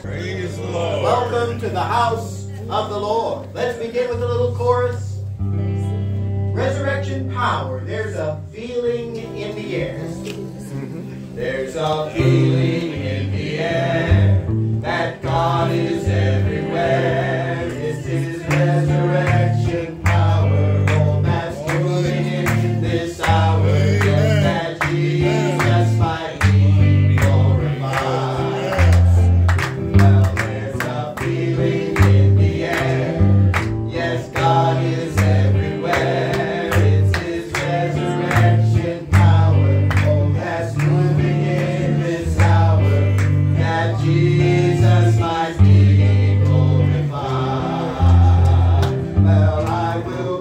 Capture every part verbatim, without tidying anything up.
Praise the Lord. Welcome to the house of the Lord. Let's begin with a little chorus. Resurrection power. There's a feeling in the air. There's a feeling in the air that God is everywhere. It's His resurrection power. Oh, that's moving in this hour. Just that Jesus might be glorified. Well, there's a feeling in the air. Yes, God is everywhere. It's His resurrection power. Oh, that's moving in this hour. That Jesus might be glorified. Well, I will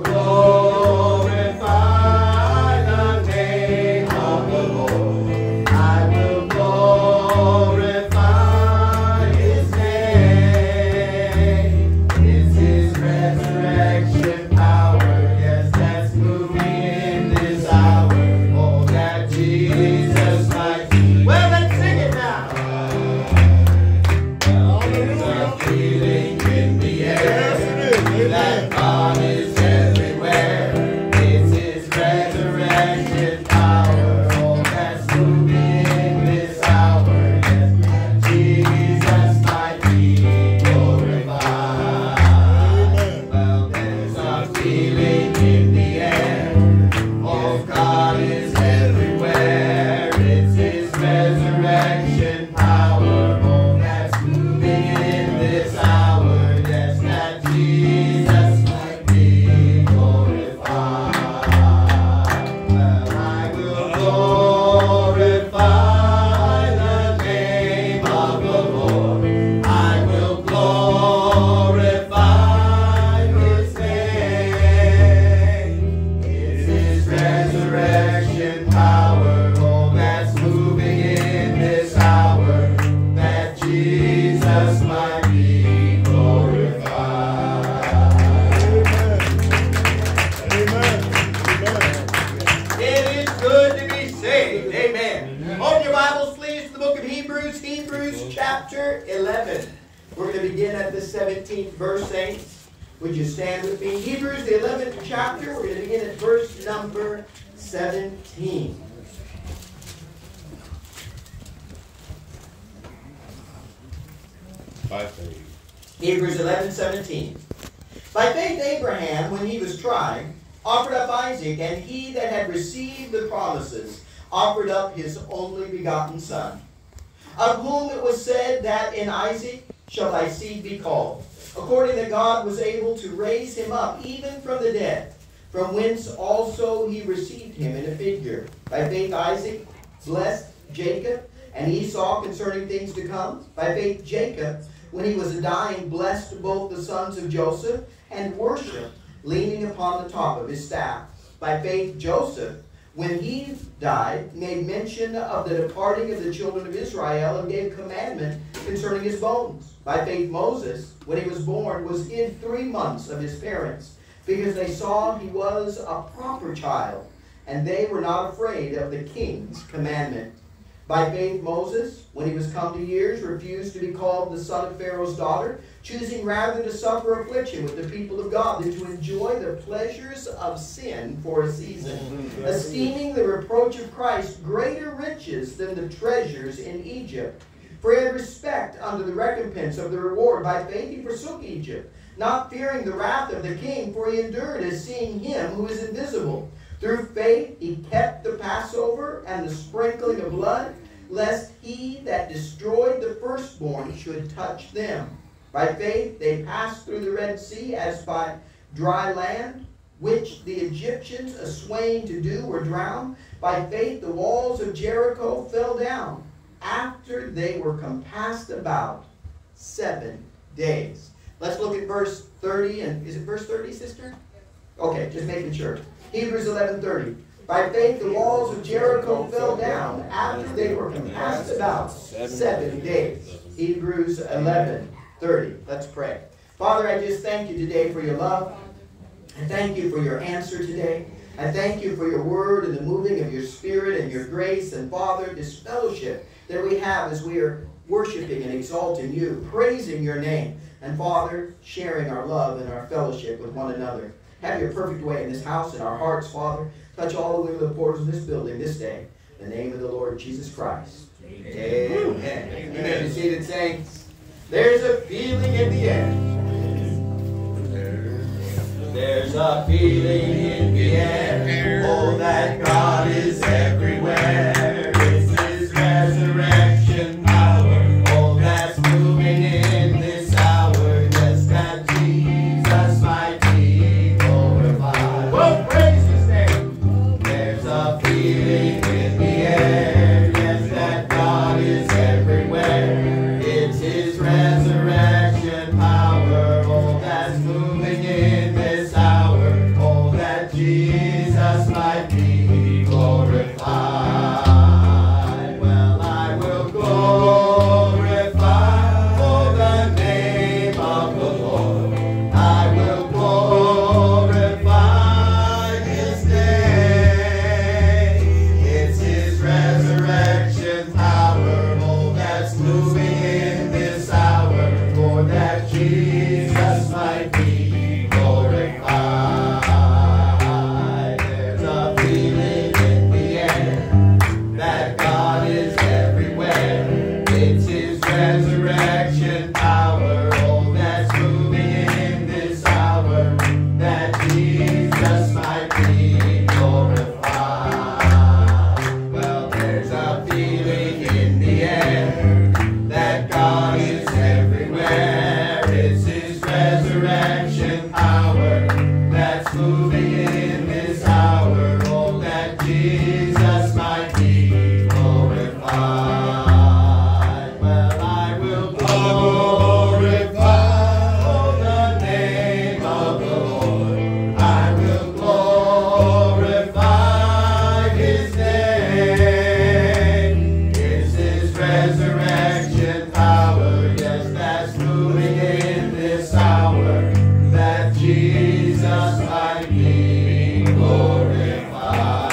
glorify the name of the Lord. I will glorify His name. It's His resurrection power. Yes, that's moving in this hour. Oh, that Jesus might be. Well, let's sing it now. Well, there's a feeling in the air that God is everywhere. It's His resurrection power. Oh, that's moving in this hour. Yes, that Jesus might be glorified. Well, there's a feeling in the air. Oh, God is everywhere. It's His resurrection power. Oh, that's moving in this hour. Yes, that Jesus might be glorified. Well, I will glorify the name of the Lord. I will glorify His name. It's His resurrection power. Oh, that's moving in this hour. That Jesus might be glorified. It is good to be saved. Amen. Open your Bibles, please, to the book of Hebrews, Hebrews chapter eleven. We're going to begin at the seventeenth verse, saints. Would you stand with me? Hebrews, the eleventh chapter. We're going to begin at verse number seventeen. By faith. Hebrews eleven seventeen. By faith Abraham, when he was tried, offered up Isaac, and he that had received the promises offered up his only begotten son, of whom it was said that in Isaac shall thy seed be called, according that God was able to raise him up even from the dead, from whence also he received him in a figure. By faith Isaac blessed Jacob and Esau concerning things to come. By faith Jacob, when he was dying, blessed both the sons of Joseph, and worshipped, leaning upon the top of his staff. By faith Joseph, when he died, made mention of the departing of the children of Israel, and gave commandment concerning his bones. By faith Moses, when he was born, was hid three months of his parents, because they saw he was a proper child, and they were not afraid of the king's commandment. By faith Moses, when he was come to years, refused to be called the son of Pharaoh's daughter, choosing rather to suffer affliction with the people of God than to enjoy the pleasures of sin for a season, esteeming the reproach of Christ greater riches than the treasures in Egypt. For he had respect unto the recompense of the reward. By faith he forsook Egypt, not fearing the wrath of the king, for he endured as seeing him who is invisible. Through faith he kept the Passover and the sprinkling of blood, lest he that destroyed the firstborn should touch them. By faith they passed through the Red Sea as by dry land, which the Egyptians asswaying to do were drowned. By faith the walls of Jericho fell down, after they were compassed about seven days. Let's look at verse thirty. And is it verse thirty, sister? Okay, just making sure. Hebrews eleven thirty. By faith the walls of Jericho fell down after they were compassed about seven days. Hebrews eleven thirty. Let's pray. Father, I just thank you today for your love. I thank you for your answer today. I thank you for your word and the moving of your spirit and your grace. And Father, this fellowship that we have as we are worshiping and exalting you, praising your name, and Father, sharing our love and our fellowship with one another. Have your perfect way in this house and our hearts, Father. Touch all the way to the portals of this building this day. In the name of the Lord Jesus Christ. Amen. Amen. Amen. Amen. You seated, saints. There's a feeling in the air. There's a feeling in the air. Oh, that God is everywhere. It's His resurrection power. Oh, that's moving in this hour. Just that Jesus might be glorified. Oh, praise His name. There's a feeling in the air. Yes, that God is everywhere. It's His resurrection power. Oh, that's moving in this hour. Oh, that Jesus might be glorified. Well, I will glorify for the name of the Lord. I will glorify His name. It's His resurrection power. Oh, that's moving in this hour. For that Jesus might be glorified. There's a feeling in the air that God is everywhere. It's His resurrection power. Oh, that's moving in this hour. That Jesus might be glorified. Well, there's a feeling in the air that God is everywhere. It's His resurrection power that's moving in this hour. Oh, that Jesus might be glorified. Well, I will glorify oh, the name of the Lord. I will glorify His name. It's His resurrection power. Yes, that's moving in this hour. That Jesus might be glorified.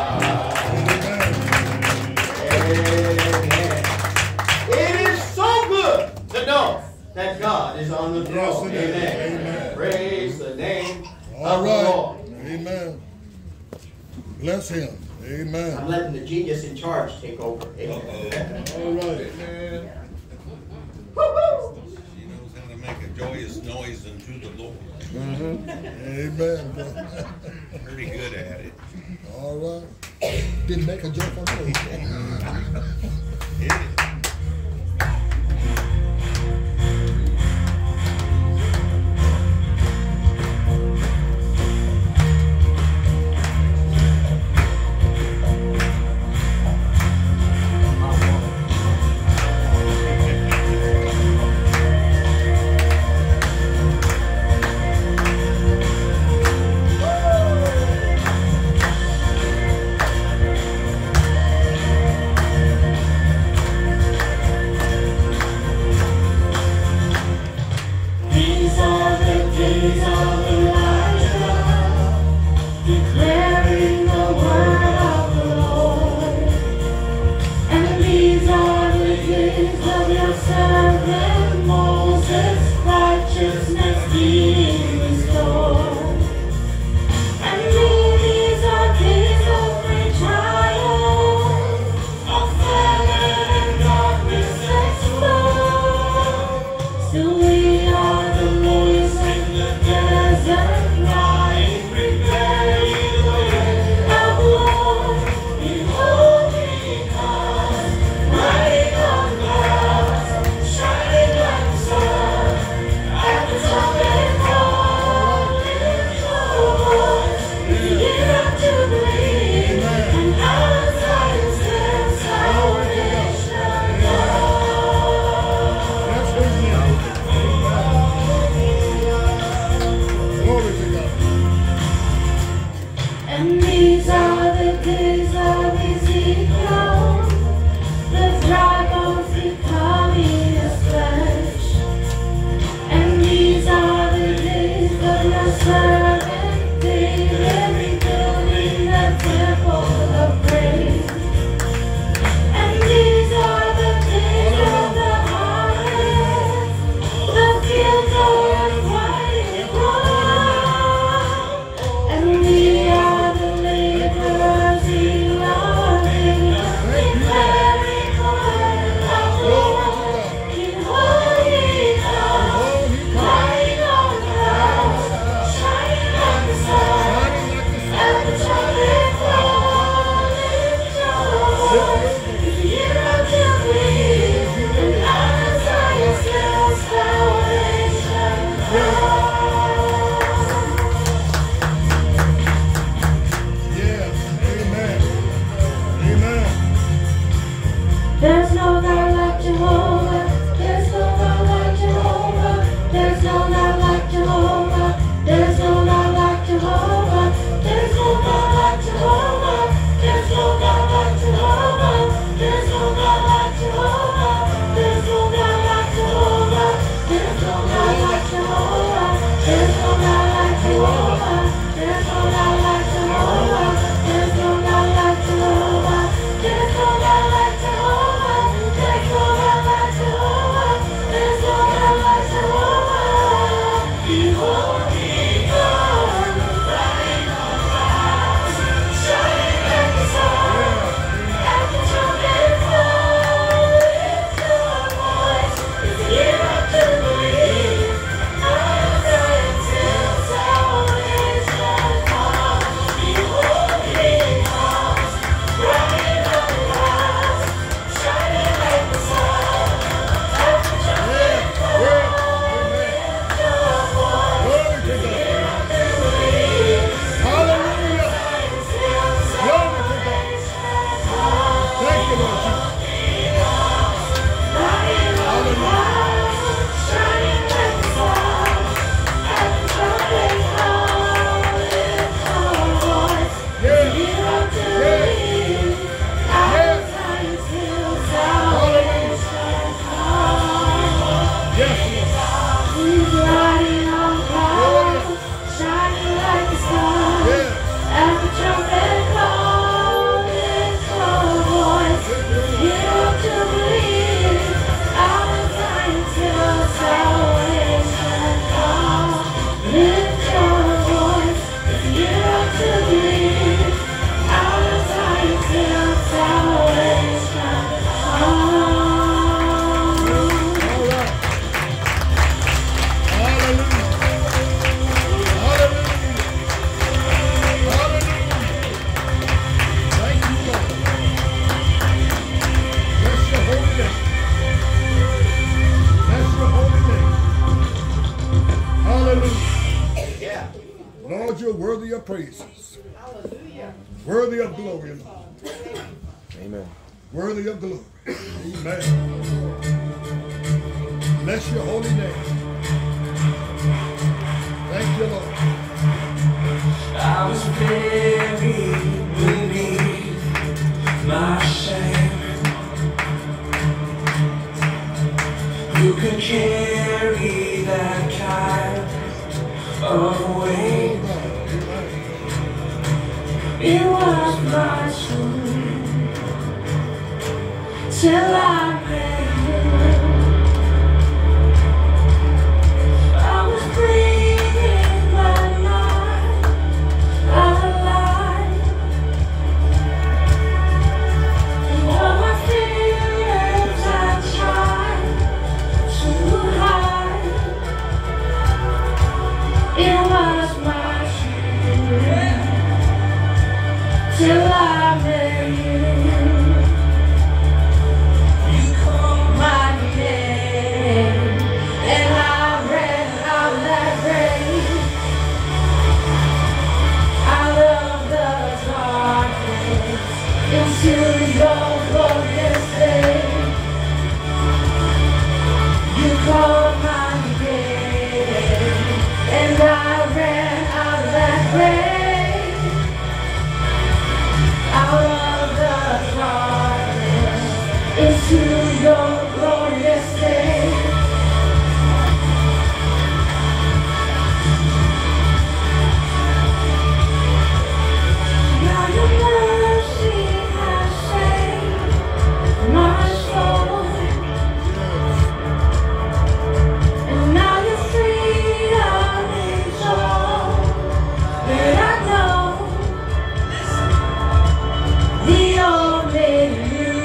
Amen. It is so good to know that God is on the throne. Yes, it is. Amen. Amen. Praise the name All of the right. Lord. Amen. Bless Him. I'm Amen. letting the genius in charge take over. Amen. All right. Woo-hoo. She knows how to make a joyous noise unto the Lord. Amen. Pretty good at it. All right. Didn't make a joke on me. It is. These are the days of Elijah, declaring the word of the Lord. And these are the days of your servant Moses, righteousness being restored. And these are days of great triumph, of famine and darkness exposed. Still we are the voice in the desert, crying, prepare ye the way of the Lord. Behold, He comes, riding on clouds, shining Yes, Lord. He's riding on clouds, shining like the sun. Yes. At the trumpet call, lift your voice. Hear to believe, out of Zion till salvation comes. Lift your voice, hear to believe, out of Zion till salvation comes. All right. Hallelujah. Hallelujah. Hallelujah. Thank you, Lord. Bless your holy name. Bless your holy name. Hallelujah. Yeah. Lord, you're worthy of praises. Hallelujah. Worthy of glory, Lord. Amen. Worthy of glory. Amen. Bless your holy name. Thank you, Lord. I was buried beneath my shame. You could carry that kind of weight. It was my soul till I met you. I was breathing but not alive. And all my feelings I tried to hide. It was my soul till I met you. You called my name, and I ran out that grave, out of the darkness into your glorious day. You called my name, and I ran out that grave, out of the darkness into your glorious day. Now your mercy has saved my soul, and now your freedom is all that I know. The only you,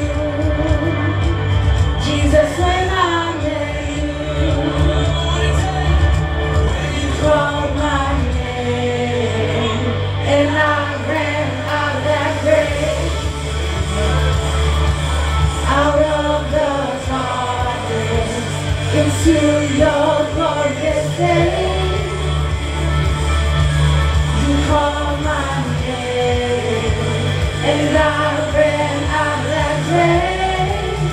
Jesus, when I met you, you called my name, and I ran out of that grave, out of the darkness into your glorious day. You called my name, and I ran out of that grave,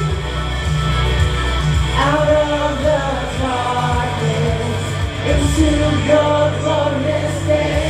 out of the darkness into your glorious day.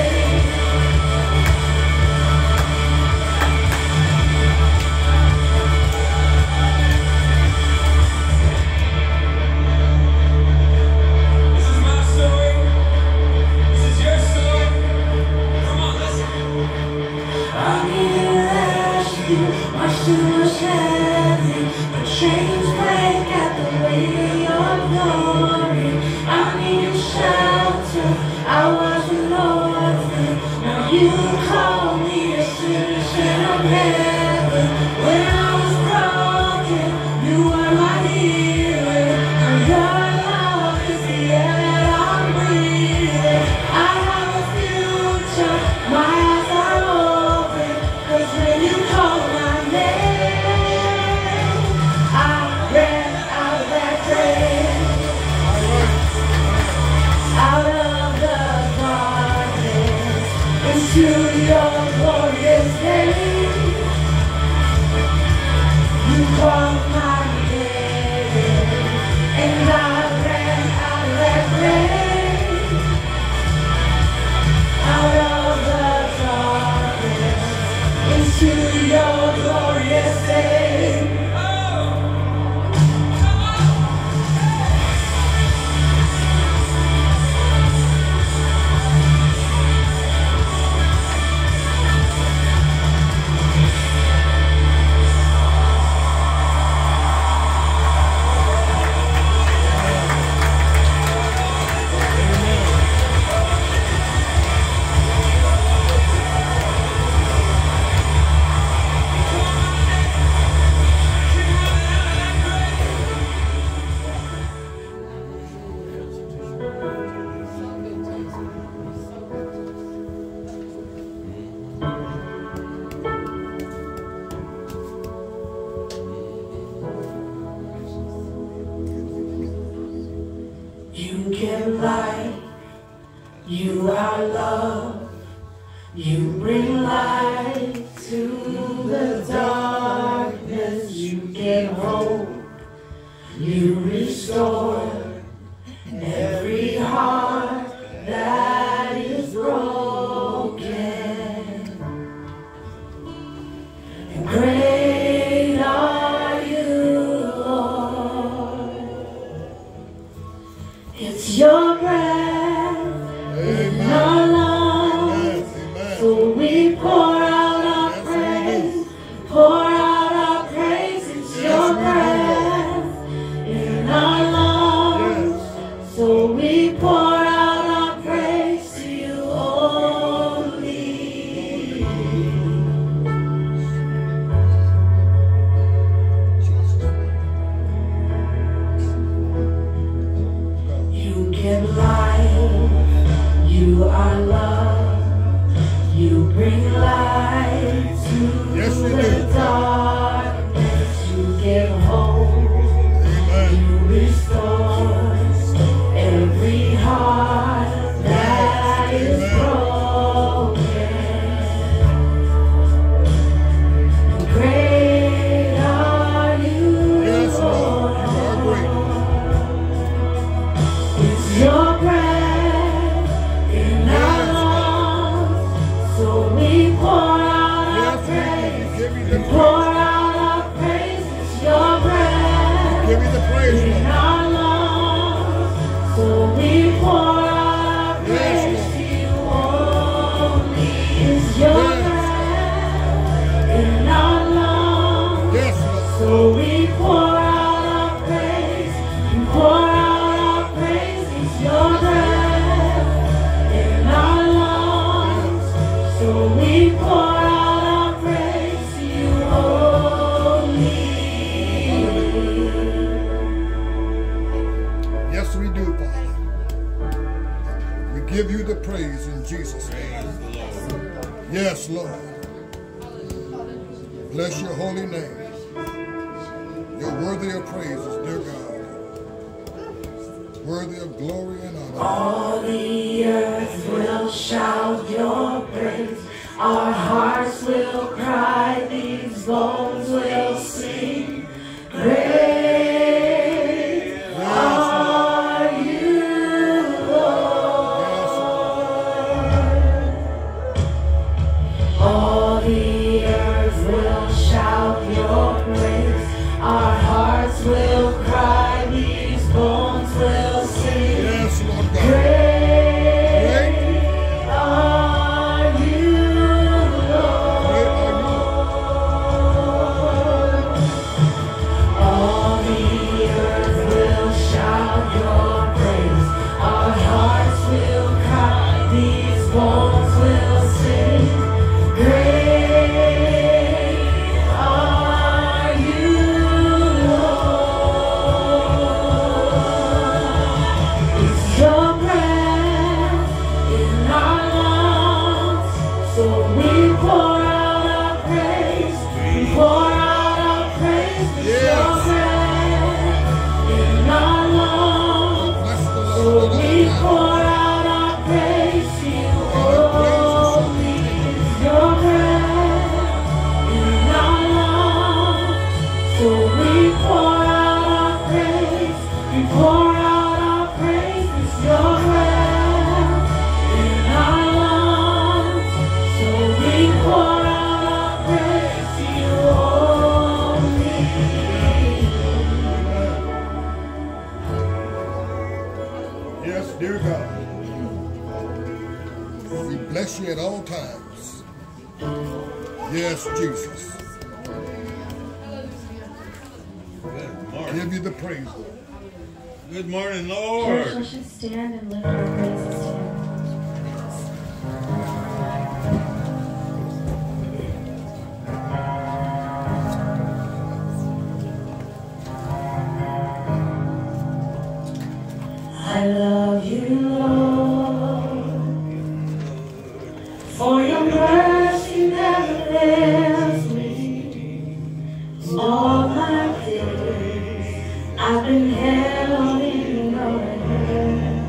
This is my story. This is your story. Come on, listen. I needed rescue, my sin was heavy, the chains break at the weight of your glory. I needed shelter, I was an orphan, now you call me a citizen of heaven. When I was broken, you were my healer, and your love is the air that I'm breathing. I have a future, my eyes are open, 'cause when you call my name, I ran out of that grave, You give light, you are love, you bring light to the darkness, you give hope, you restore every heart that is broken. And great are you, Lord. It's your breath in our lungs, so we pour out our praise, pour out our praise. It's your breath in our lungs, so we pour out our praise to you only. You give life, you are love, you bring light to Yes, you the do. darkness, you give hope, Amen. you restore every heart that is broken. And great are you, Yes, Lord. You are great. it's your breath in our lungs, so we pour out our Yes, praise, we give you the we pour praise. out our praise. It's your breath Give you the praise, in Lord. our lungs, so we pour out our Yes, praise Lord. to you only. It's your Yes. breath in our lungs. Yes, Lord. So we pour out our praise, we pour out our praise. It's your breath in our lungs. So we pour out our praise to you only. Yes, we do, Father. We give you the praise in Jesus' name. Praise the Lord. Yes, Lord. Bless your holy name. You're worthy of praises, dear God. Worthy of glory and honor. All the earth will shout your praise. Our hearts will cry, these bones will sing. Great are you, Lord. All the earth will shout your praise. Our hearts will cry, these bones will sing. Yes, Lord God. Great are you, Great are you. Lord. All the earth will shout your praise. Our hearts will cry, these bones will sing. Great are you, Lord. It's your breath in our lungs, so we pour out our praise. We pour out our praise. It's your Yes. breath in our lungs, Bless the so Lord. we pour out our praise to you only. It's your breath in our lungs, so we pour out our praise. We pour out our praise. It's your breath in our lungs, so we pour out our praise to you only. Yes, dear God. We bless you at all times. Yes, Jesus. Good morning. Give you the praise, Lord. Good morning, Church, Lord. let's just stand and lift our praises to Him. I love you, Lord, for your mercy never fails me. All my days I've been held in your hand.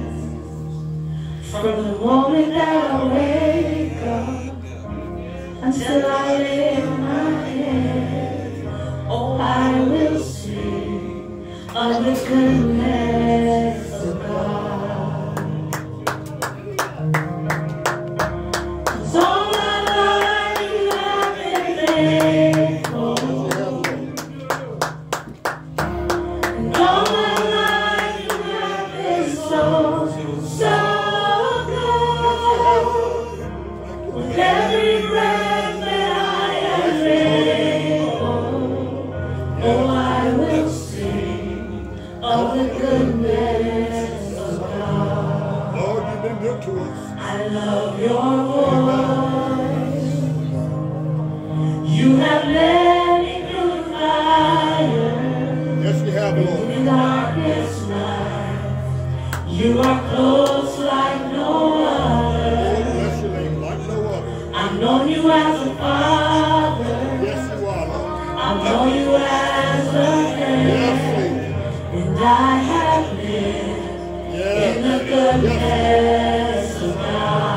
from the moment that I wake up until I lay my head. Oh, I will sing of the goodness of God. 'Cause all my life you have been faithful, and all my life you have been so, so good. With every breath that I am able, oh, I will sing of the goodness of God. Lord, you've been good to us. I love your voice. You have led me through the fire, Yes, you have, Lord. in darkest night. You are close like no other. Lord, bless your name like no other. I've known you as a father. Yes, you are, Lord. I've known you as a friend. Yes, Lord. And I have lived Yes. in the goodness of God.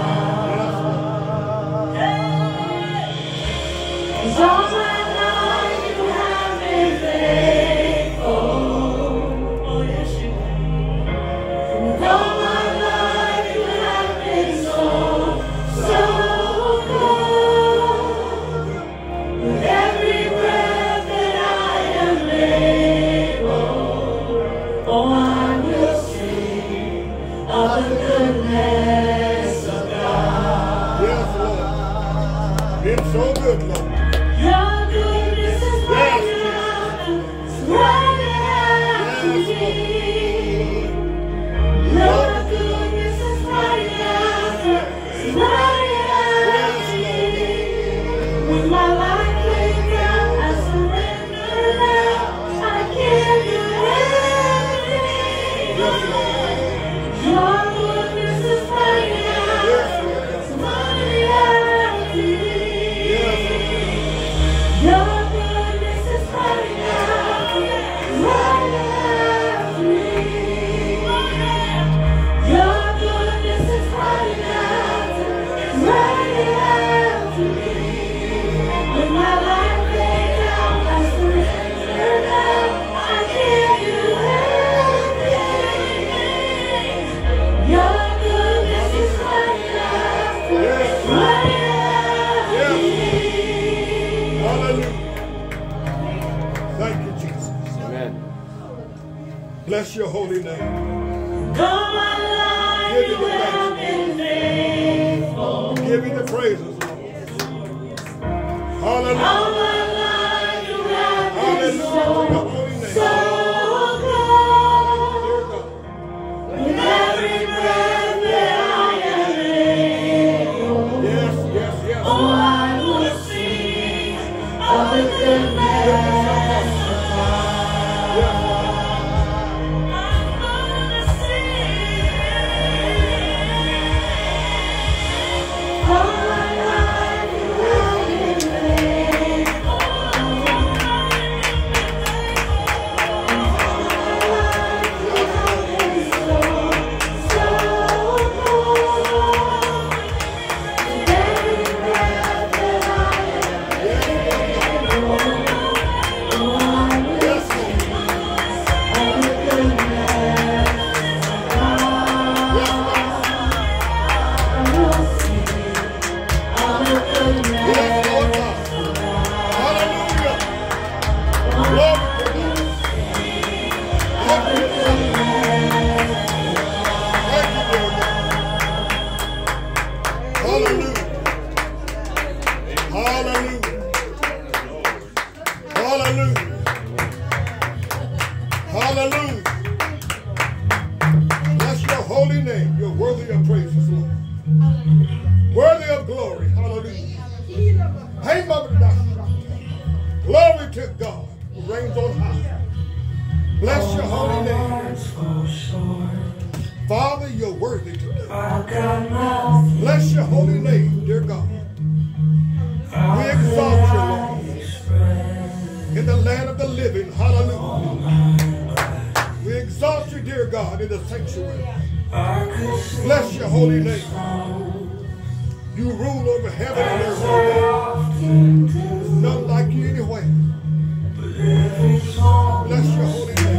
'Cause all my life you have been faithful. Oh, yes, you have. And all my life you have been so, so good. With every breath that I am able, oh, I will sing of the goodness of God. Yes, Lord. Been so good, Lord. Your goodness is running after, it's running after me. Your goodness is running after, it's running after me. With my life laid down, I surrender now. I give you everything. Your goodness is running after, it's running after me. Your goodness is running after, running after me. Your goodness is running after, running after me. With my life laid down, I surrender now. I give you everything. Your goodness is running after, running after me. Hallelujah. Thank you, Jesus. Amen. Bless your holy name. All my life you have been faithful. Give you the praises, Lord. Hallelujah. All my life you have been Hallelujah. so, Your holy name. so Dear good. God. With every breath that I am able, Yes, yes, yes. oh, I will sing of the goodness of God. I'm gonna sing. All my life you have been faithful. Glory to God who reigns on high. Bless your holy name. Father, you're worthy today. Bless your holy name, dear God. We exalt you, Lord, in the land of the living. Hallelujah. We exalt you, dear God, in the sanctuary. Bless your holy name. You rule over heaven and earth, oh God. There's none like you anyway. Bless your holy name.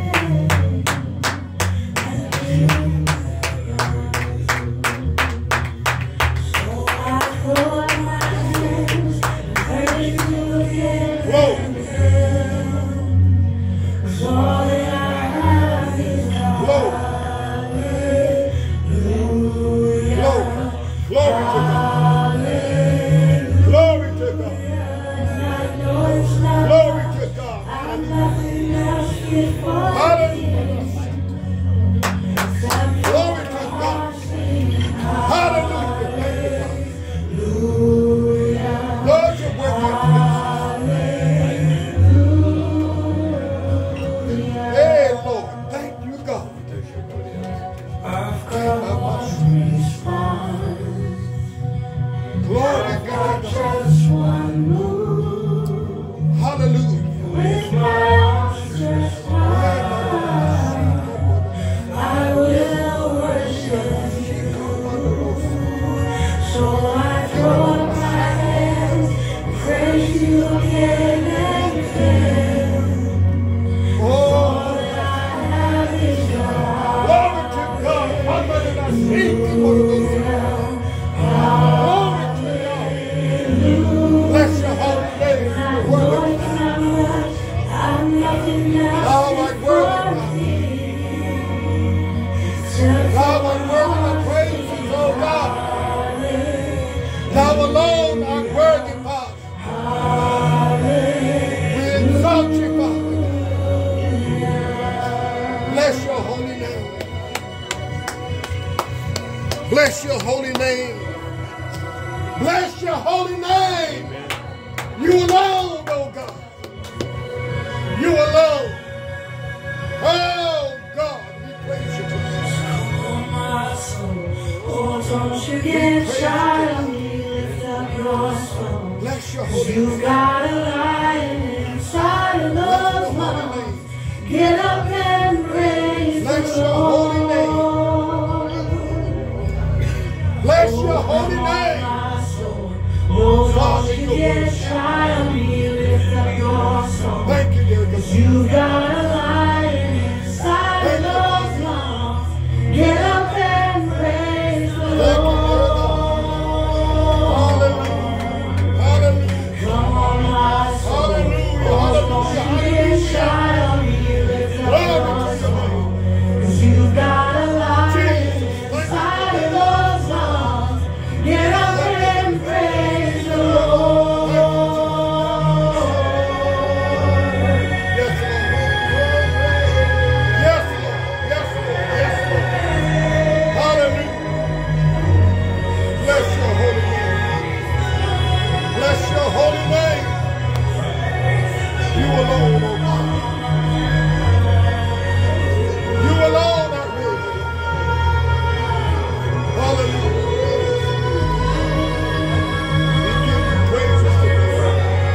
Bless your holy name. Bless your holy name. You alone, oh God. You alone. Oh God, we praise you today. Oh, don't you get shy on me, lift up your soul. Bless your holy name. You've got a lion inside of those lungs. Get up and praise Bless the your holy name. Lord. Bless your holy name. Oh, don't you get shy on me, lift up your soul. Thank you, dear God. You've got a lion inside of those lungs. Get up and praise the Thank you, dear Lord. God. Hallelujah. Hallelujah. Come on, my soul. Hallelujah. Oh, don't you get shy on me, lift up your soul. 'Cause you've got a lion inside of those lungs. Get up and praise the Lord. Yes, Lord. Yes, Lord. Yes, Lord. Yes, Lord. Hallelujah. Bless your holy name. Bless your holy name. You alone, oh God. You alone are worthy. Hallelujah. We give you praises today.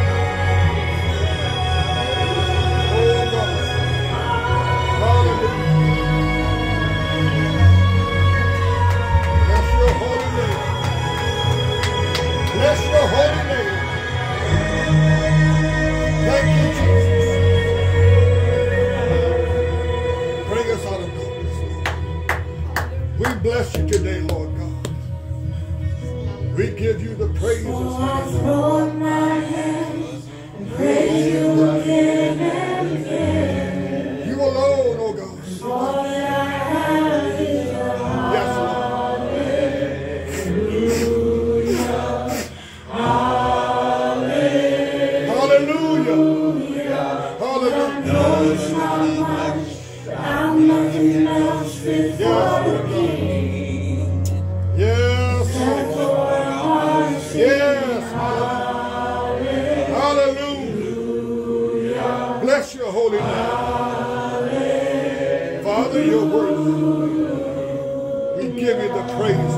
Oh God. Hallelujah. Bless your holy name. Bless your holy name. Thank you, Jesus. Bring us out of darkness, Lord. We bless you today, Lord God. We give you the praises. So I throw up my hands and praise you again and again. You alone, oh God. All that I have is a Yes, Lord. Hallelujah. Hallelujah. I'm nothing else fit for the King. Yes, Set Lord. for a heart singing Yes. Hallelujah. Bless your holy name. Father, your word. We give you the praises.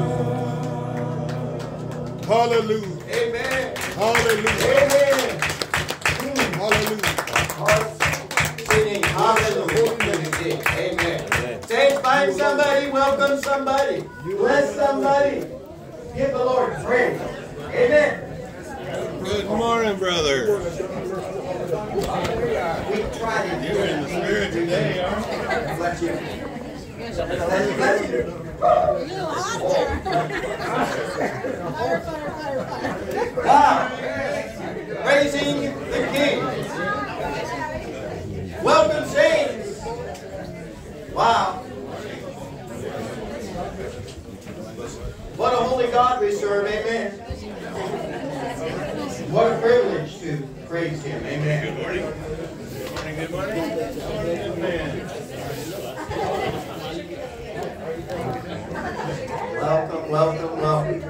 Hallelujah. Amen. Hallelujah. Amen. Hallelujah. Singing hallelujah. Amen. Saints, find some somebody, welcome somebody, bless somebody. Give the Lord praise. Amen. Good morning, brother. We try to do You're in the spirit today, aren't you? Bless you. Bless you, bless you. Wow. Praising the King. Welcome, saints. Wow. What a holy God we serve. Amen. What a privilege to praise Him. Amen. Good morning. Good morning, good morning. Good man. Welcome, welcome, welcome.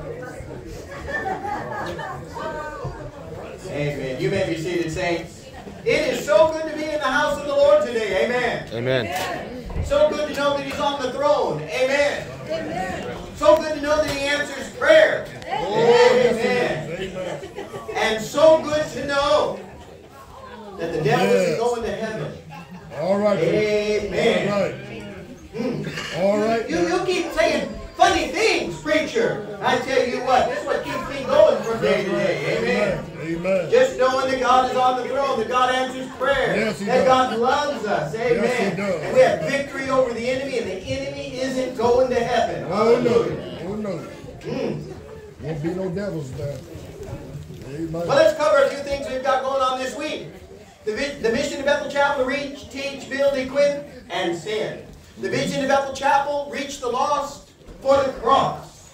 Amen. You may be seated, saints. It is so good to be in the house of the Lord today. Amen. Amen. So good to know that He's on the throne. Amen. So good to know that He answers prayer. Amen. And so good to know that the devil isn't going to heaven. All right. Amen. All right. Hmm. All right. You, you keep saying funny things, preacher. I tell you what, this is what keeps me going from day to day. Amen. Amen. Just knowing that God is on the throne, that God answers prayer, Yes, He that does. God loves us. Amen. Yes, He does. And we have victory over the enemy, and the enemy isn't going to heaven. Oh no. Hallelujah. Oh no. Mm. Won't be no devils there. Amen. Well, let's cover a few things we've got going on this week. The, vi- the mission of Bethel Chapel: reach, teach, build, equip, and send. The vision of Bethel Chapel: reach the lost for the cross.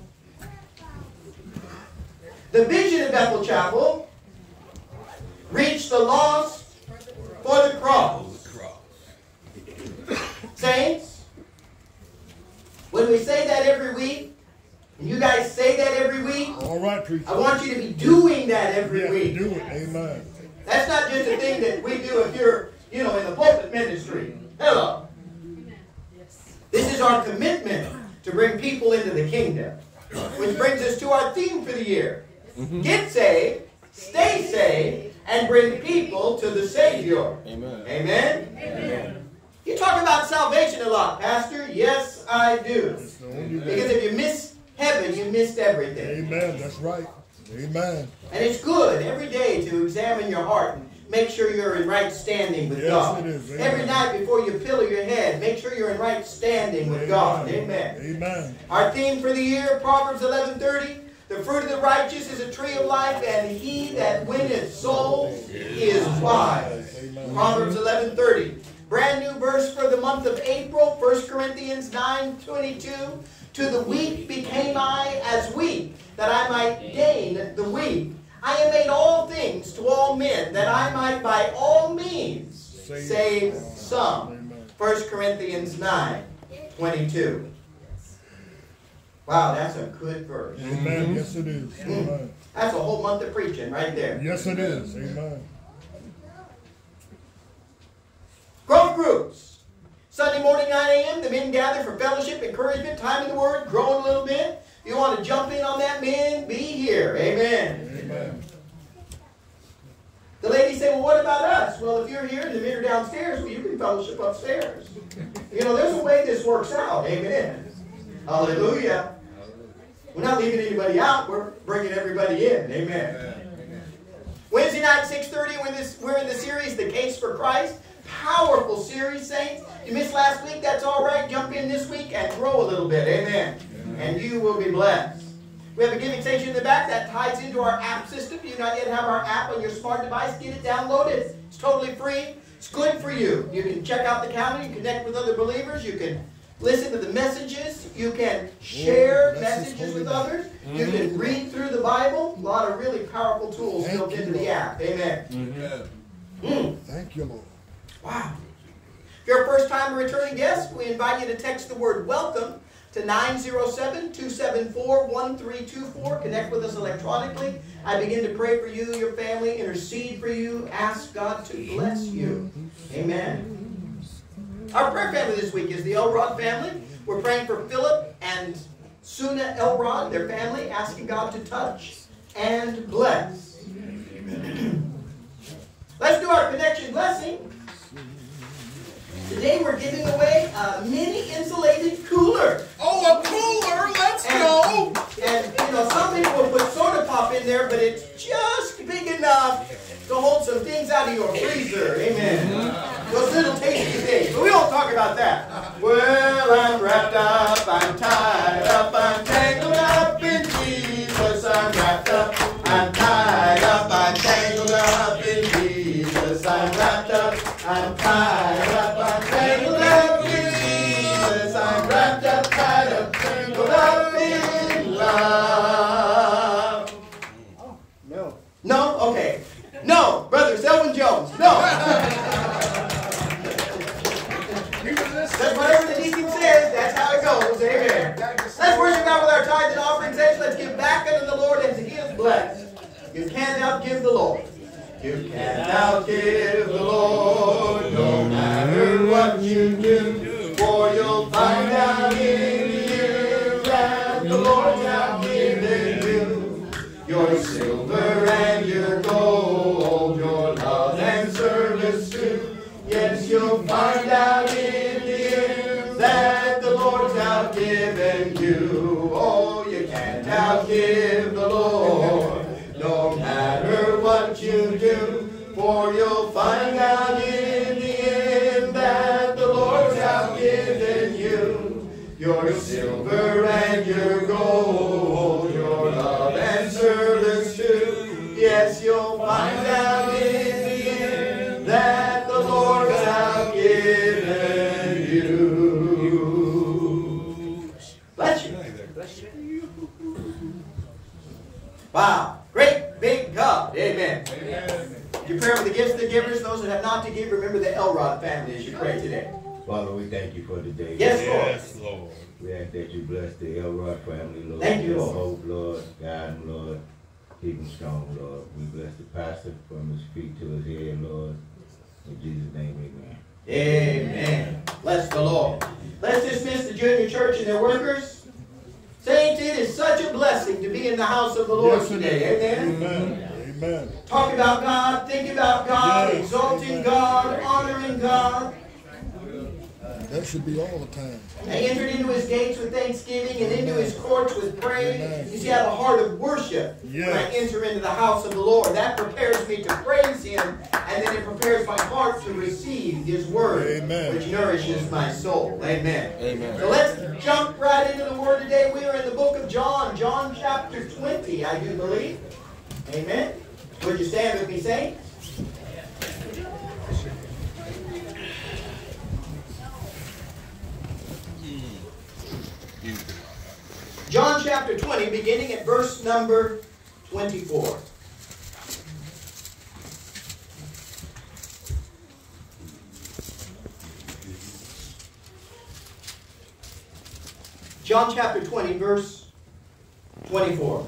The vision of Bethel Chapel: reach the lost for the cross. Saints, when we say that every week, and you guys say that every week, All right, preacher. I want you to be doing that every Yeah, week. do it. Amen. That's not just a thing that we do if you're, you know, in the pulpit ministry. Hello. This is our commitment to bring people into the kingdom. Which brings us to our theme for the year. Get saved, stay saved, and bring people to the Savior. Amen. Amen? Amen. You talk about salvation a lot, Pastor. Yes, I do. Because if you miss heaven, you missed everything. Amen. That's right. Amen. And it's good every day to examine your heart and make sure you're in right standing with Yes, God. it is. Amen. Every night before you pillow your head, make sure you're in right standing with God. Amen. Amen. Our theme for the year, Proverbs eleven thirty. The fruit of the righteous is a tree of life, and he that winneth souls is wise. Amen. Proverbs eleven thirty. Brand new verse for the month of April, First Corinthians nine twenty-two. To the weak became I as weak, that I might gain the weak. I am made all things to all men, that I might by all means save some. First Corinthians nine twenty-two. Wow, that's a good verse. Amen. Yes, it is. Amen. That's a whole month of preaching right there. Yes, it is. Amen. Growth groups. Sunday morning, nine a m, the men gather for fellowship, encouragement, time in the Word, growing a little bit. If you want to jump in on that, men, be here. Amen. Amen. The ladies say, well, what about us? Well, if you're here and the men are downstairs, well, you can fellowship upstairs. You know, there's a way this works out. Amen. Hallelujah. We're not leaving anybody out. We're bringing everybody in. Amen. Wednesday night, six thirty, we're in, this, we're in the series, The Case for Christ. Powerful series, saints. You missed last week, that's all right. Jump in this week and grow a little bit. Amen. And you will be blessed. We have a giving station in the back that ties into our app system. If you do not yet have our app on your smart device, get it downloaded. It's totally free. It's good for you. You can check out the calendar. You can connect with other believers. You can listen to the messages. You can share messages with others. You can read through the Bible. A lot of really powerful tools built into the app. Amen. Mm. Thank you, Lord. Wow. If you're a first-time or returning guest, we invite you to text the word WELCOME to nine zero seven, two seven four, one three two four. Connect with us electronically. I begin to pray for you, your family, intercede for you, ask God to bless you. Amen. Our prayer family this week is the Elrod family. We're praying for Philip and Suna Elrod, their family, asking God to touch and bless. Let's do our connection blessing. Today we're giving away a mini insulated cooler. Oh, a cooler! Let's And, go! and you know, some people will put soda pop in there, but it's just big enough to hold some things out of your freezer. Amen. Those little tasty things. But we won't talk about that. Well, I'm wrapped up, I'm tied up, I'm tangled up in Jesus. I'm wrapped up, I'm tied up, I'm tangled up in Jesus. I'm wrapped up, I'm tied up, I'm tangled up in Jesus. I'm wrapped up, tied up, tangled up in love. No. No? Okay. No, Brother Selwyn Jones. No. That's whatever the deacon says, that's how it goes. Amen. Let's worship God with our tithes and offerings. Let's give back unto the Lord and to His bless. You can't outgive the Lord. You can't outgive the Lord, no matter what you do, for you'll find out in the year that the Lord's outgiven you. Your silver and your gold, your love and service too. Yes, you'll find out in the year that the Lord's outgiven you. Oh, you can't outgive the Lord, no matter what you do, for you'll find out in the end that the Lord's outgiven you. Your silver and your gold, your love and service too. Yes, you'll find out in the end that the Lord's outgiven you. Bless you. Wow. Great big God. Amen. Amen. You pray for the gifts of the givers, those that have not to give. Remember the Elrod family as you pray today. Father, we thank you for today. Yes, Lord. Yes, Lord. We ask that you bless the Elrod family, Lord. Thank you, Give Lord. hope, Lord. Guide them, Lord. Keep them strong, Lord. We bless the pastor from his feet to his head, Lord. In Jesus' name, amen. Amen. Bless the Lord. Let's dismiss the junior church and their workers. Saints, it is such a blessing to be in the house of the Lord Yes, it today. is. Amen. Amen. Amen. Talk about God, think about God, Yes. exalting Amen. God, honoring God. That should be all the time. They entered into His gates with thanksgiving and into His courts with praise. Amen. You see, I have a heart of worship when I Yes. enter into the house of the Lord. That prepares me to praise Him, and then it prepares my heart to receive His word, Amen. which nourishes my soul. Amen. Amen. So let's jump right into the word today. We are in the book of John, John chapter twenty, I do believe. Amen. Would you stand with me, saints? John chapter twenty, beginning at verse number twenty-four. John chapter twenty, verse twenty-four.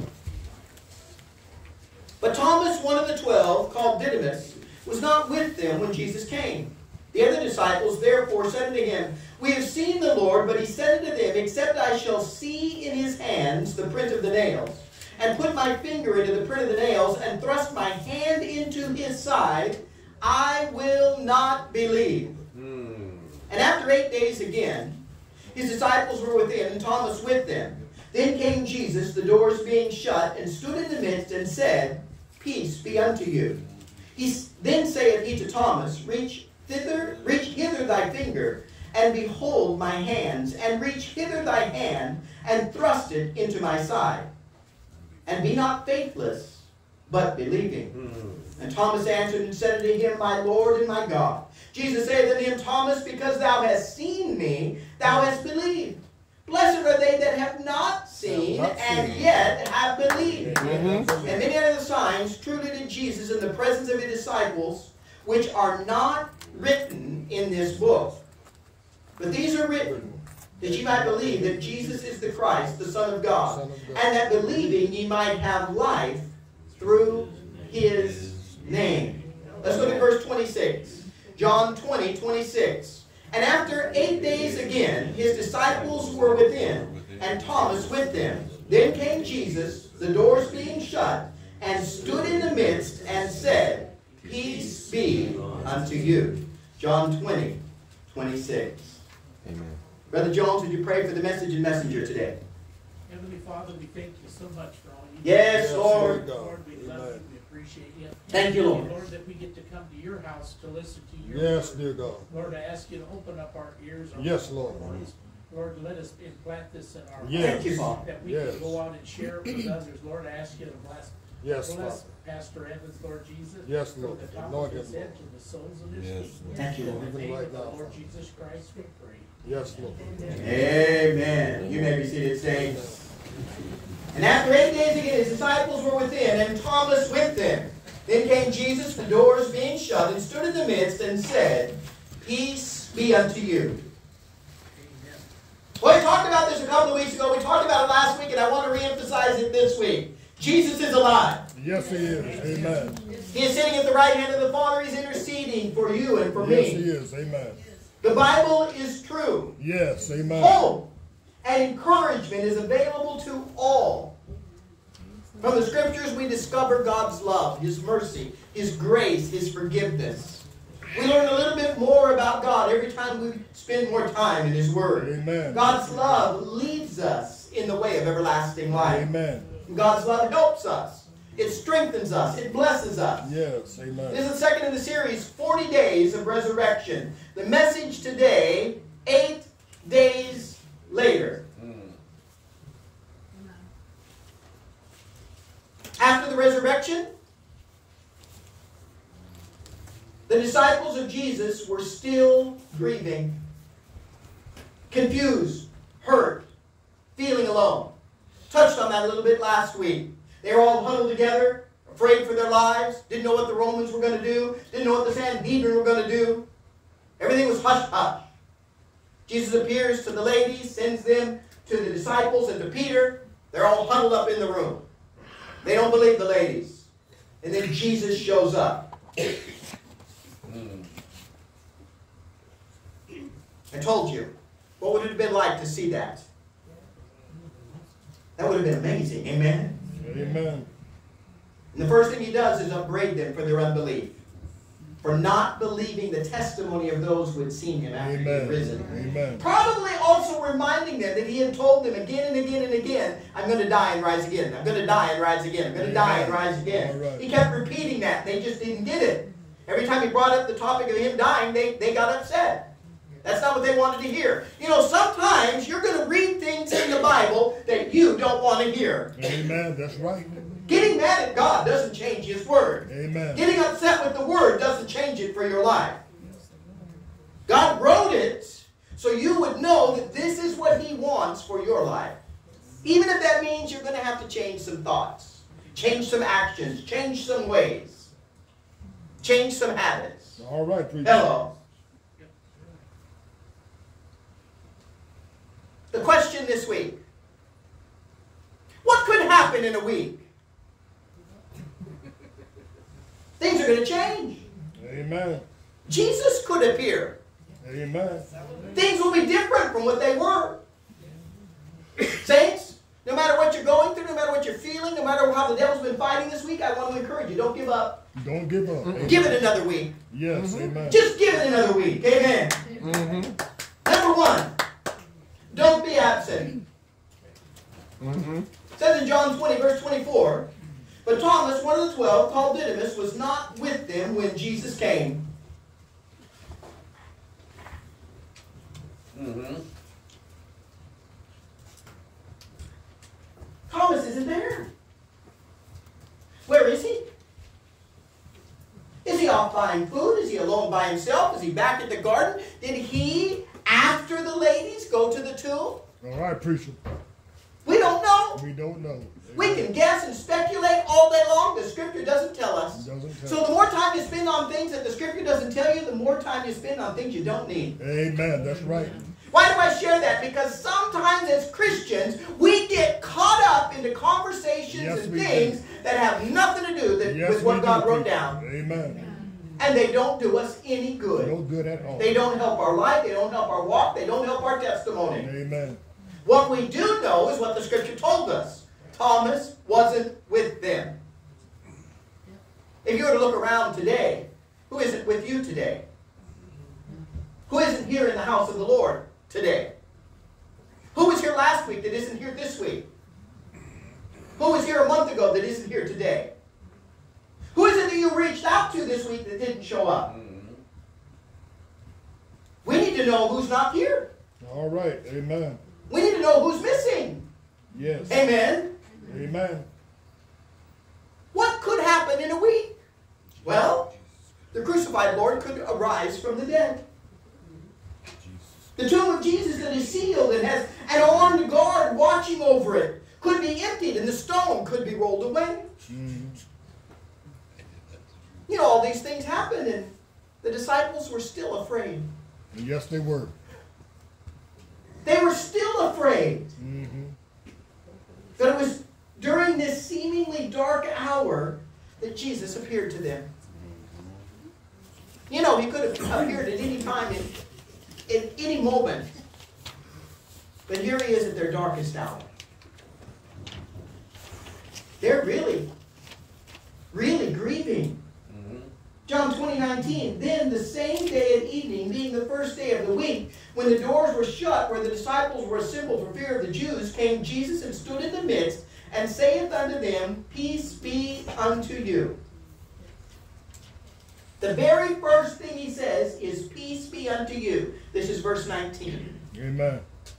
But Thomas, one of the twelve, called Didymus, was not with them when Jesus came. The other disciples therefore said unto him, We have seen the Lord. But he said unto them, Except I shall see in his hands the print of the nails, and put my finger into the print of the nails, and thrust my hand into his side, I will not believe. And after eight days again, his disciples were within, and Thomas with them. Then came Jesus, the doors being shut, and stood in the midst, and said, Peace be unto you. He then saith he to Thomas, Reach thither, reach hither thy finger, and behold my hands, and reach hither thy hand, and thrust it into my side. And be not faithless, but believing. And Thomas answered and said unto him, My Lord and my God. Jesus saith unto him, Thomas, because thou hast seen me, thou hast believed. Blessed are they that have not seen, Have not and seen. yet have believed. Mhm. And many other signs truly did Jesus in the presence of his disciples, which are not written in this book. But these are written, that ye might believe that Jesus is the Christ, the Son of God, Son of God. and that believing ye might have life through his name. Let's look at verse twenty-six. John twenty, twenty-six. And after eight days again, his disciples were within, and Thomas with them. Then came Jesus, the doors being shut, and stood in the midst, and said, Peace be unto you. John twenty, twenty-six. Amen. Brother Jones, would you pray for the message and messenger today? Heavenly Father, we thank you so much for all you do. Yes, Yes, Lord. Lord, we love Amen. you. We appreciate you. Thank you, Lord. Lord, that we get to come to your house to listen to your Yes, word. dear God. Lord, I ask you to open up our ears. Our Yes, Lord. minds. Lord, let us implant this in our Yes. Thank you, Father. that we Yes. can go out and share it with others. Lord, I ask you to bless, Yes, bless Father. Pastor Evans, Lord Jesus. Yes, From Lord. the top Anoint of his him, head Lord. to the soles of his Yes, feet. Lord. Thank you, In Lord. the name Right of the now, Lord Father. Jesus Christ, we pray. Yes, Lord. Amen. You may be seated, saints. And after eight days again, his disciples were within, and Thomas with them. Then came Jesus, the doors being shut, and stood in the midst, and said, Peace be unto you. Well, we talked about this a couple of weeks ago. We talked about it last week, and I want to reemphasize it this week. Jesus is alive. Yes, he is. Amen. He is sitting at the right hand of the Father. He's interceding for you and for Yes, he me. is. Amen. The Bible is true. Yes, amen. Hope and encouragement is available to all. From the scriptures, we discover God's love, His mercy, His grace, His forgiveness. We learn a little bit more about God every time we spend more time in His Word. Amen. God's love leads us in the way of everlasting life. Amen. God's love helps us. It strengthens us. It blesses us. Yes, amen. This is the second in the series, forty days of resurrection. The message today, eight days later. After the resurrection, the disciples of Jesus were still grieving, confused, hurt, feeling alone. Touched on that a little bit last week. They were all huddled together, afraid for their lives, didn't know what the Romans were going to do, didn't know what the Sanhedrin were going to do. Everything was hush-hush. Jesus appears to the ladies, sends them to the disciples and to Peter. They're all huddled up in the room. They don't believe the ladies. And then Jesus shows up. I told you. What would it have been like to see that? That would have been amazing. Amen? Amen. And the first thing he does is upbraid them for their unbelief. For not believing the testimony of those who had seen him after he had Amen. risen. Amen. Probably also reminding them that he had told them again and again and again, I'm going to die and rise again. I'm going to die and rise again. I'm going to die and rise again. All right. He kept repeating that. They just didn't get it. Every time he brought up the topic of him dying, they, they got upset. That's not what they wanted to hear. You know, sometimes you're going to read things in the Bible that you don't want to hear. Amen. That's right. Getting mad at God doesn't change His Word. Amen. Getting upset with the Word doesn't change it for your life. God wrote it so you would know that this is what He wants for your life. Even if that means you're going to have to change some thoughts, change some actions, change some ways, change some habits. All right, preacher. Hello. The question this week. What could happen in a week? Things are going to change. Amen. Jesus could appear. Amen. Things will be different from what they were. Saints, no matter what you're going through, no matter what you're feeling, no matter how the devil's been fighting this week, I want to encourage you. Don't give up. Don't give up. Amen. Give it another week. Yes, amen. Just give it another week. Amen. Number one, don't be absent. It says in John twenty, verse twenty-four, but Thomas, one of the twelve, called Didymus, was not with them when Jesus came. Mm-hmm. Thomas isn't there. Where is he? Is he off buying food? Is he alone by himself? Is he back at the garden? Did he, after the ladies, go to the tomb? All right, preacher. We don't know. We don't know. We can guess and speculate all day long. The Scripture doesn't tell us. It doesn't tell. So the more time you spend on things that the Scripture doesn't tell you, the more time you spend on things you don't need. Amen. That's right. Why do I share that? Because sometimes as Christians, we get caught up into conversations Yes, and we things do. that have nothing to do that, Yes, with we what do, God wrote preacher. down. Amen. And they don't do us any good. No good at all. They don't help our life. They don't help our walk. They don't help our testimony. Amen. What we do know is what the Scripture told us. Thomas wasn't with them. If you were to look around today, who isn't with you today? Who isn't here in the house of the Lord today? Who was here last week that isn't here this week? Who was here a month ago that isn't here today? Who is it that you reached out to this week that didn't show up? We need to know who's not here. All right. Amen. We need to know who's missing. Yes. Amen. Amen. What could happen in a week? Well, the crucified Lord could arise from the dead. The tomb of Jesus that is sealed and has an armed guard watching over it could be emptied and the stone could be rolled away. Mm. You know, all these things happened and the disciples were still afraid. Yes, they were. They were still afraid. Mm-hmm. But it was during this seemingly dark hour that Jesus appeared to them. You know, he could have appeared at any time, in, in any moment. But here he is at their darkest hour. They're really, really grieving. John twenty nineteen, then the same day at evening, being the first day of the week, when the doors were shut, where the disciples were assembled for fear of the Jews, came Jesus and stood in the midst, and saith unto them, Peace be unto you. The very first thing he says is, Peace be unto you. This is verse nineteen. Amen.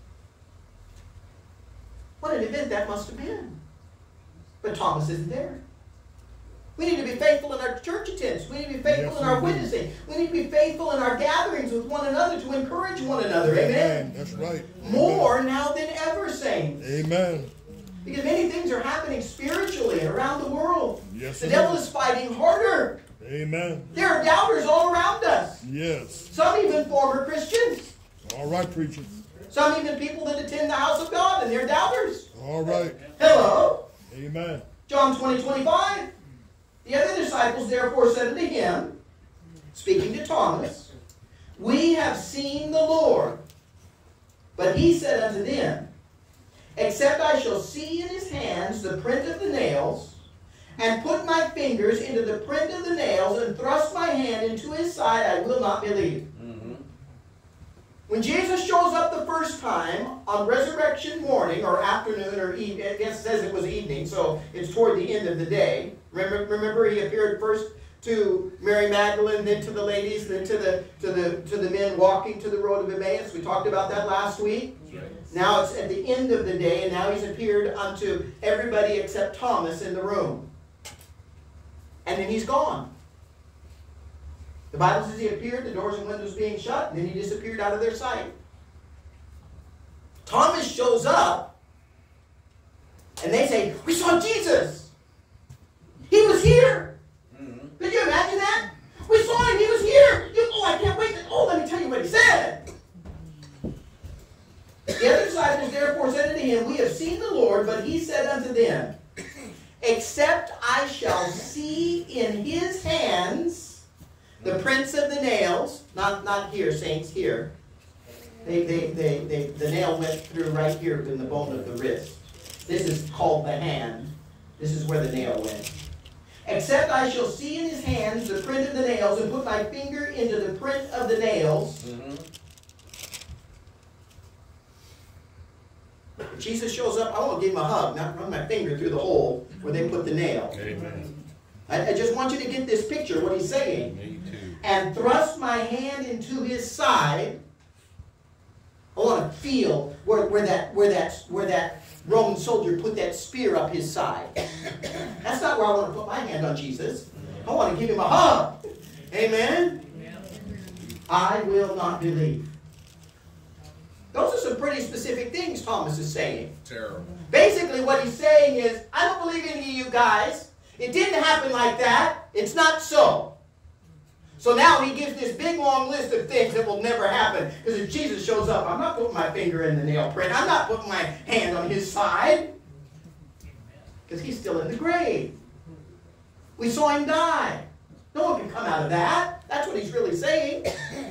What an event that must have been. But Thomas isn't there. We need to be faithful in our church attendance. We need to be faithful Yes, in our indeed. witnessing. We need to be faithful in our gatherings with one another to encourage one another. Amen? Amen. That's right. More now than ever, saints. Amen. Because many things are happening spiritually around the world. Yes, the it devil is. is fighting harder. Amen. There are doubters all around us. Yes. Some even former Christians. All right, preacher. Some even people that attend the house of God and they're doubters. All right. Hello? Amen. John twenty, twenty-five. The other disciples therefore said unto him, speaking to Thomas, We have seen the Lord. But he said unto them, Except I shall see in his hands the print of the nails, and put my fingers into the print of the nails, and thrust my hand into his side, I will not believe. Mm-hmm. When Jesus shows up the first time on resurrection morning, or afternoon, or evening, I guess it says it was evening, so it's toward the end of the day. Remember, remember he appeared first to Mary Magdalene, then to the ladies, then to the to the to the men walking to the road of Emmaus. We talked about that last week. Right. Now it's at the end of the day, and now he's appeared unto everybody except Thomas in the room. And then he's gone. The Bible says he appeared, the doors and windows being shut, and then he disappeared out of their sight. Thomas shows up, and they say, We saw Jesus. He was here. Mm-hmm. Could you imagine that? We saw him. He was here. You, oh, I can't wait. To, oh, let me tell you what he said. The other disciples therefore said unto him, We have seen the Lord. But he said unto them, Except I shall see in his hands the prints of the nails. Not, not here, saints, here. They, they, they, they, the nail went through right here in the bone of the wrist. This is called the hand. This is where the nail went. Except I shall see in his hands the print of the nails, and put my finger into the print of the nails. Mm-hmm. If Jesus shows up, I want to give him a hug, not run my finger through the hole where they put the nail. Amen. I, I just want you to get this picture, what he's saying. Me too. And thrust my hand into his side. I want to feel where, where that where that where that Roman soldier put that spear up his side. That's not where I want to put my hand on Jesus. I want to give him a hug. Amen? I will not believe. Those are some pretty specific things Thomas is saying. Terrible. Basically what he's saying is, I don't believe any of you guys. It didn't happen like that. It's not so. So now he gives this big long list of things that will never happen. Because if Jesus shows up, I'm not putting my finger in the nail print. I'm not putting my hand on his side. Because he's still in the grave. We saw him die. No one can come out of that. That's what he's really saying.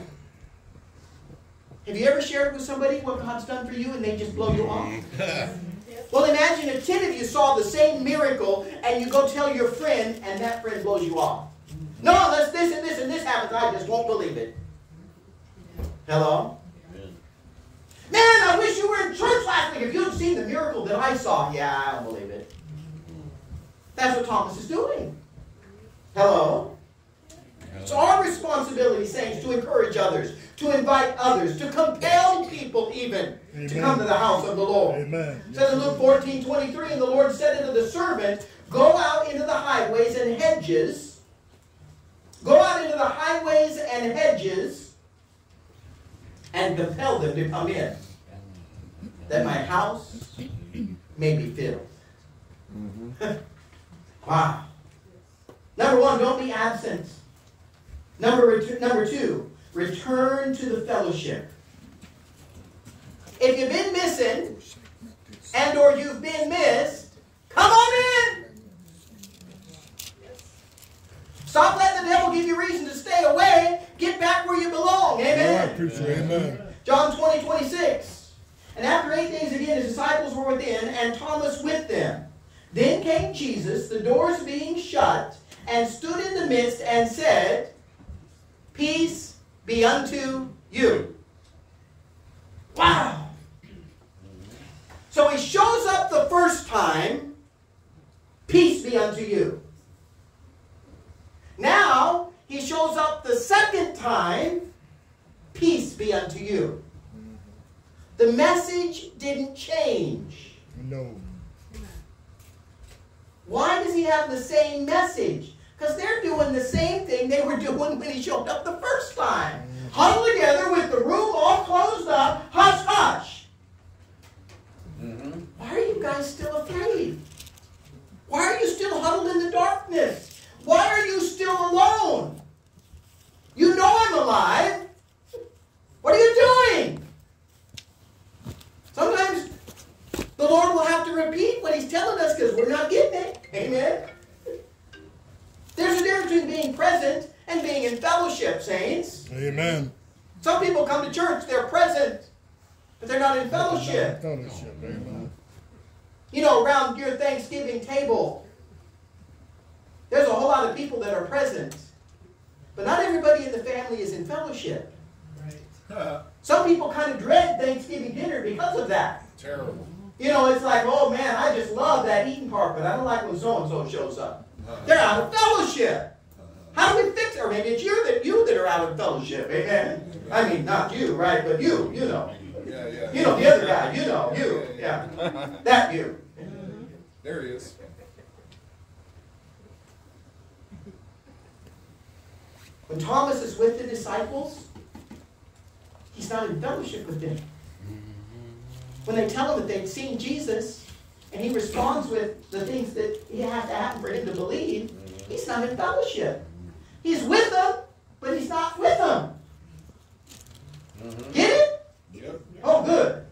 Have you ever shared with somebody what God's done for you and they just blow you off? Well, imagine if ten of you saw the same miracle and you go tell your friend and that friend blows you off. No, unless this and this and this happens, I just won't believe it. Hello? Amen. Man, I wish you were in church last week. If you had seen the miracle that I saw. Yeah, I don't believe it. That's what Thomas is doing. Hello? It's our responsibility, saints, to encourage others, to invite others, to compel people even Amen. To come to the house of the Lord. Amen. It says in Luke fourteen twenty-three, and the Lord said unto the servant, go out into the highways and hedges. Go out into the highways and hedges and compel them to come in, that my house may be filled. Mm-hmm. Wow. Number one, don't be absent. Number, number two, return to the fellowship. If you've been missing and or you've been missed, come on in. Stop letting the devil give you reason to stay away. Get back where you belong. Amen. All right, amen. John twenty, twenty-six. And after eight days again, his disciples were within, and Thomas with them. Then came Jesus, the doors being shut, and stood in the midst and said, peace be unto you. Wow. So he shows up the first time, peace be unto you. Now, he shows up the second time, peace be unto you. The message didn't change. No. Why does he have the same message? Because they're doing the same thing they were doing when he showed up the first time. Huddled together with the room all closed up, hush, hush. Mm-hmm. Why are you guys still afraid? Why are you still huddled in the darkness? Why are you still alone? You know I'm alive. What are you doing? Sometimes the Lord will have to repeat what he's telling us because we're not getting it. Amen. There's a difference between being present and being in fellowship, saints. Amen. Some people come to church, they're present, but they're not in fellowship. Fellowship, amen. You know, around your Thanksgiving table, there's a whole lot of people that are present, but not everybody in the family is in fellowship. Right. Some people kind of dread Thanksgiving dinner because of that. Terrible. You know, it's like, oh man, I just love that eating part, but I don't like when so-and-so shows up. They're out of fellowship. How do we fix it? Or maybe it's you that, you that are out of fellowship. Amen? I mean, not you, right? But you, you know. Yeah, yeah. You know, the other guy, you know, you. Yeah. That you. There he is. When Thomas is with the disciples, he's not in fellowship with them. When they tell him that they've seen Jesus, and he responds with the things that he has to happen for him to believe, he's not in fellowship. He's with them, but he's not with them. Mm-hmm. Get it? Yep. Oh, good.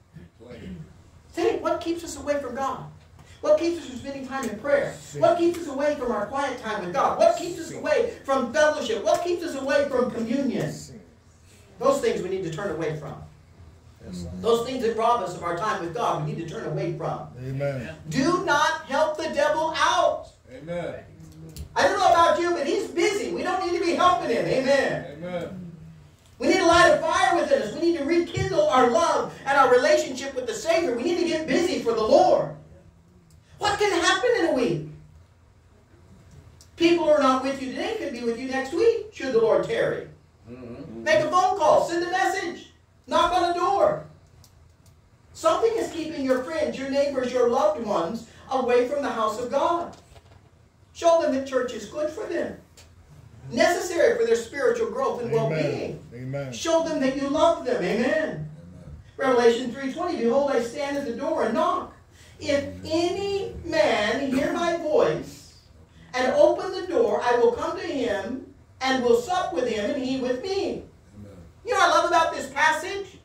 Say, what keeps us away from God? What keeps us from spending time in prayer? What keeps us away from our quiet time with God? What keeps us away from fellowship? What keeps us away from communion? Those things we need to turn away from. Those things that rob us of our time with God, we need to turn away from. Amen. Do not help the devil out. Amen. I don't know about you, but he's busy. We don't need to be helping him. Amen. Amen. We need to light a fire within us. We need to rekindle our love and our relationship with the Savior. We need to get busy for the Lord. What can happen in a week? People who are not with you today could be with you next week, should the Lord tarry. Mm-hmm. Make a phone call. Send a message. Knock on a door. Something is keeping your friends, your neighbors, your loved ones away from the house of God. Show them that church is good for them. Necessary for their spiritual growth and well-being. Amen. Show them that you love them. Amen. Amen. Revelation three twenty, behold, I stand at the door and knock. If any man hear my voice and open the door, I will come to him and will sup with him and he with me. You know what I love about this passage?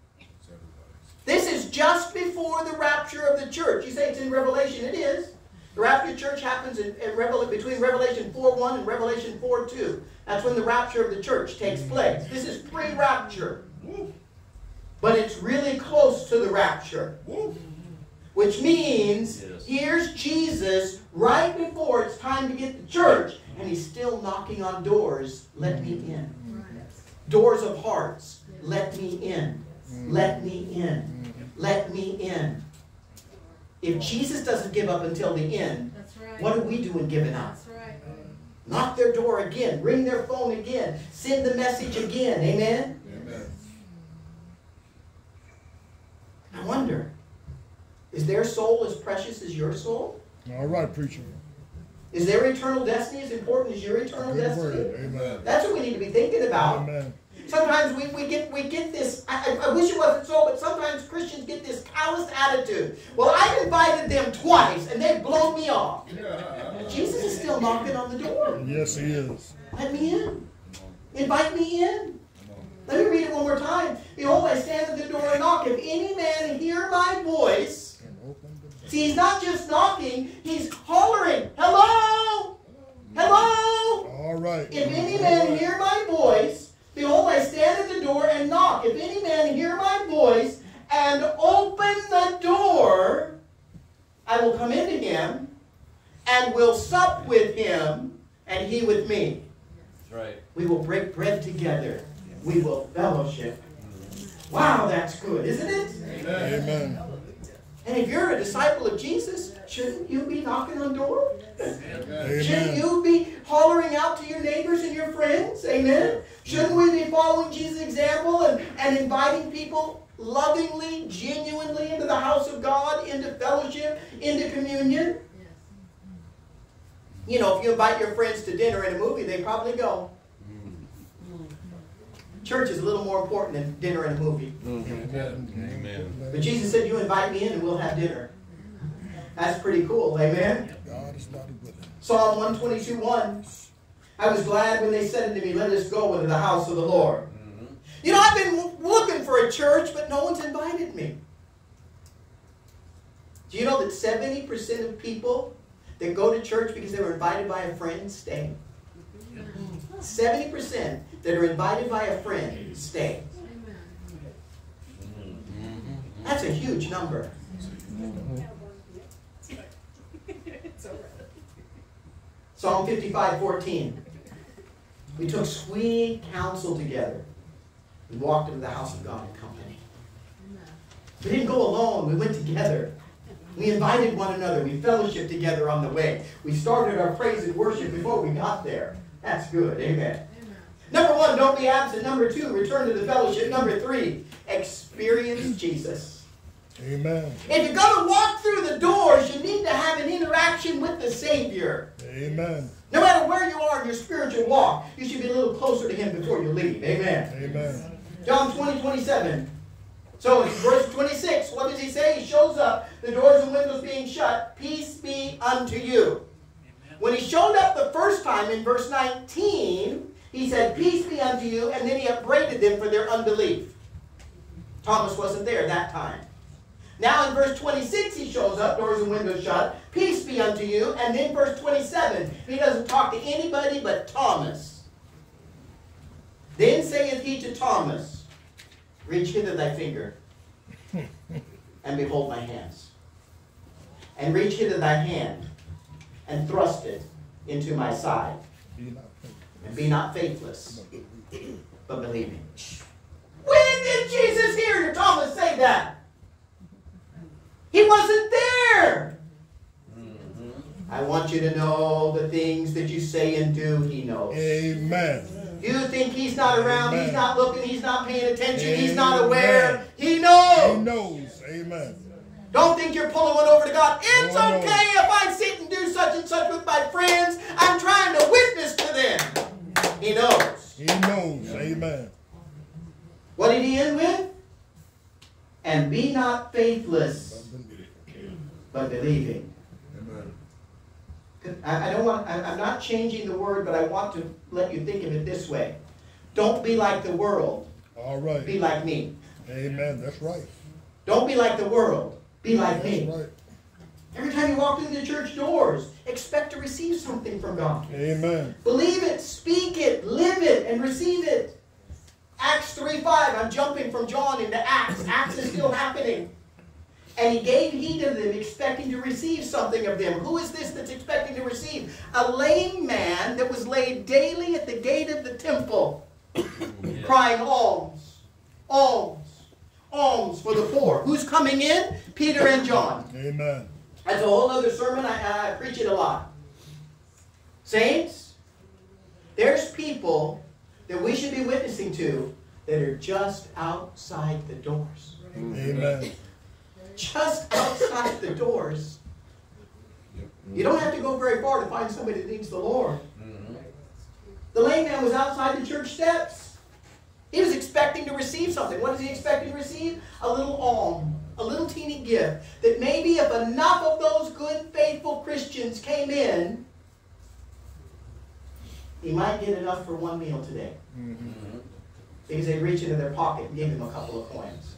This is just before the rapture of the church. You say it's in Revelation. It is. The rapture of the church happens in, in Revel between Revelation four one and Revelation four two. That's when the rapture of the church takes place. This is pre-rapture. But it's really close to the rapture. Which means, here's Jesus right before it's time to get the church, and he's still knocking on doors. Let me in. Doors of hearts. let me in. Let me in. Let me in. If Jesus doesn't give up until the end, That's right. what are we doing giving up? That's right. Knock their door again. Ring their phone again. Send the message again. Amen? Amen. I wonder, is their soul as precious as your soul? All right, preacher. Is their eternal destiny as important as your eternal Good destiny? word. Amen. That's what we need to be thinking about. Amen. Sometimes we, we get we get this, I, I wish it wasn't so, but sometimes Christians get this callous attitude. Well, I've invited them twice and they've blown me off. Jesus is still knocking on the door. Yes, he is. Let me in. Invite me in. Let me read it one more time. Behold, I stand at the door and knock. If any man hear my voice, see, he's not just knocking, he's hollering, hello, hello. All right. If any man hear my voice, behold, I stand at the door and knock. If any man hear my voice and open the door, I will come into him and will sup with him and he with me. That's right. We will break bread together. We will fellowship. Wow, that's good, isn't it? Amen. And if you're a disciple of Jesus, shouldn't you be knocking on doors? Amen. Shouldn't you be hollering out to your neighbors and your friends? Amen? Shouldn't we be following Jesus' example and, and inviting people lovingly, genuinely into the house of God, into fellowship, into communion? You know, if you invite your friends to dinner and a movie, they probably go. Church is a little more important than dinner and a movie. Amen. But Jesus said, you invite me in and we'll have dinner. That's pretty cool. Amen? God is not a good. Psalm one twenty-two, one. I was glad when they said unto me, let us go into the house of the Lord. Mm-hmm. You know, I've been looking for a church, but no one's invited me. Do you know that seventy percent of people that go to church because they were invited by a friend stay? seventy percent that are invited by a friend stay. That's a huge number. Psalm fifty-five, fourteen. We took sweet counsel together. We walked into the house of God in company. We didn't go alone. We went together. We invited one another. We fellowshiped together on the way. We started our praise and worship before we got there. That's good. Amen. Number one, don't be absent. Number two, return to the fellowship. Number three, experience Jesus. Amen. If you're going to walk through the doors, you need to have an interaction with the Savior. Amen. No matter where you are in your spiritual walk, you should be a little closer to Him before you leave. Amen. Amen. John twenty, twenty-seven. So in verse twenty-six, what does He say? He shows up, the doors and windows being shut. Peace be unto you. When He showed up the first time in verse nineteen, He said, peace be unto you, and then He upbraided them for their unbelief. Thomas wasn't there that time. Now in verse twenty-six, He shows up, doors and windows shut, peace be unto you, and then verse twenty-seven, He doesn't talk to anybody but Thomas. Then saith He to Thomas, reach hither thy finger, and behold my hands. And reach hither thy hand, and thrust it into my side. And be not faithless, but believing. When did Jesus hear Thomas say that? He wasn't there. I want you to know the things that you say and do, He knows. Amen. You think He's not around, Amen. He's not looking, He's not paying attention, Amen. He's not aware. He knows. He knows. Amen. Don't think you're pulling one over to God. It's Oh, no. okay if I sit and do such and such with my friends. I'm trying to witness to them. He knows. He knows. Amen. What did He end with? And be not faithless, but believing. I, I don't want. I, I'm not changing the word, but I want to let you think of it this way. Don't be like the world. All right. Be like me. Amen. That's right. Don't be like the world. Be like That's me. right. Every time you walk through the church doors, expect to receive something from God. Amen. Believe it, speak it, live it, and receive it. Acts three five, I'm jumping from John into Acts. Acts is still happening. And He gave heed to them, expecting to receive something of them. Who is this that's expecting to receive? A lame man that was laid daily at the gate of the temple, crying alms. alms. Alms for the poor. Who's coming in? Peter and John. Amen. That's a whole other sermon. I, I preach it a lot. Saints, there's people that we should be witnessing to that are just outside the doors. Amen. Just outside the doors. You don't have to go very far to find somebody that needs the Lord. The lame man was outside the church steps. He was expecting to receive something. What is he expecting to receive? A little alm, a little teeny gift. That maybe if enough of those good, faithful Christians came in, he might get enough for one meal today. Mm-hmm. Because they'd reach into their pocket and give him a couple of coins.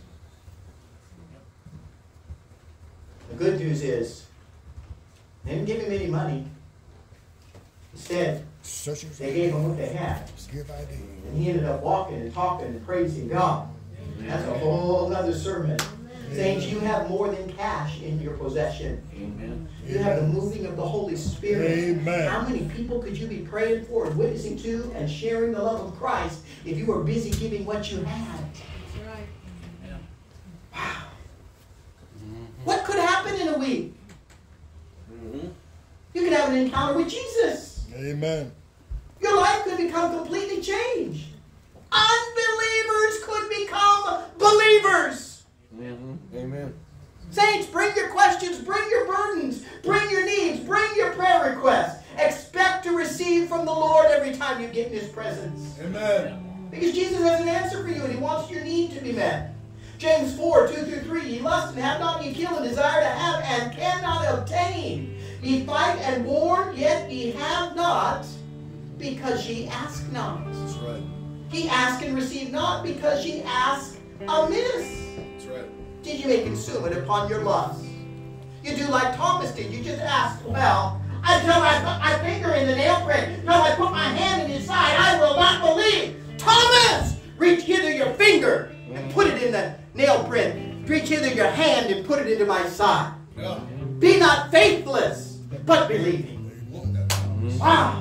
The good news is, they didn't give him any money. Instead, they gave him what they had. And he ended up walking and talking and praising God. That's a whole other sermon. Saints, you have more than cash in your possession. Amen. You have the moving of the Holy Spirit. Amen. How many people could you be praying for and witnessing to and sharing the love of Christ if you were busy giving what you had? That's right. Yeah. Wow. What could happen in a week? Mm-hmm. You could have an encounter with Jesus. Amen. Your life could become completely changed. Unbelievers could become believers. Mm-hmm. Amen. Saints, bring your questions, bring your burdens, bring your needs, bring your prayer requests. Expect to receive from the Lord every time you get in His presence. Amen. Because Jesus has an answer for you and He wants your need to be met. James four, two through three, ye lust and have not, ye kill and desire to have and cannot obtain. Ye fight and war, yet ye have not, because ye ask not. That's right. Ye ask and receive not, because ye ask amiss. That's right. Did you may consume it upon your lust? You do like Thomas did. You just ask, well, until I put my finger in the nail print, until I put my hand in his side, I will not believe. Thomas, reach hither your finger and put it in the nail print. Reach hither your hand and put it into my side. Yeah. Be not faithless, but believing. Wow.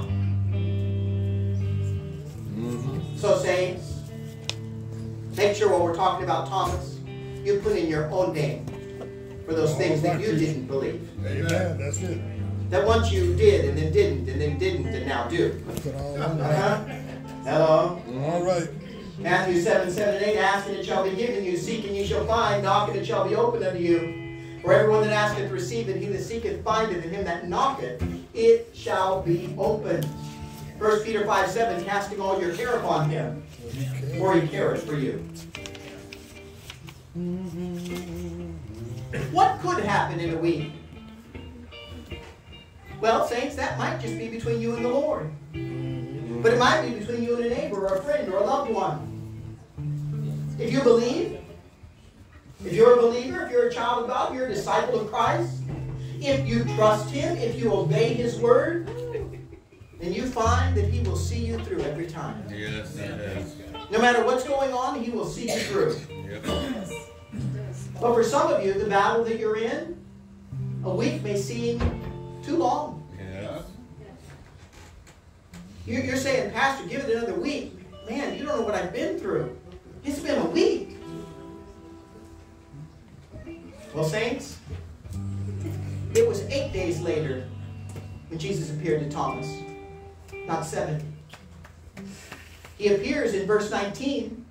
So, saints, make sure when we're talking about Thomas, you put in your own name for those things that you didn't believe. Amen. That's it. That once you did and then didn't and then didn't and now do. Put all on Uh-huh. Hello? All right. Matthew seven, seven, and eight, ask and it shall be given you, seek and you shall find, knock and it shall be opened unto you. For everyone that asketh receiveth, he that seeketh findeth, and him that knocketh it shall be opened. First Peter five, seven, casting all your care upon him, for he careth for you. What could happen in a week? Well, saints, that might just be between you and the Lord. But it might be between you and a neighbor or a friend or a loved one. If you believe, if you're a believer, if you're a child of God, if you're a disciple of Christ, if you trust Him, if you obey His word, then you find that He will see you through every time. Yes, yes. No matter what's going on, He will see you through. Yep. But for some of you, the battle that you're in, a week may seem too long. Yes. You're saying, Pastor, give it another week. Man, you don't know what I've been through. It's been a week. Well, saints, it was eight days later when Jesus appeared to Thomas, not seven. He appears in verse nineteen,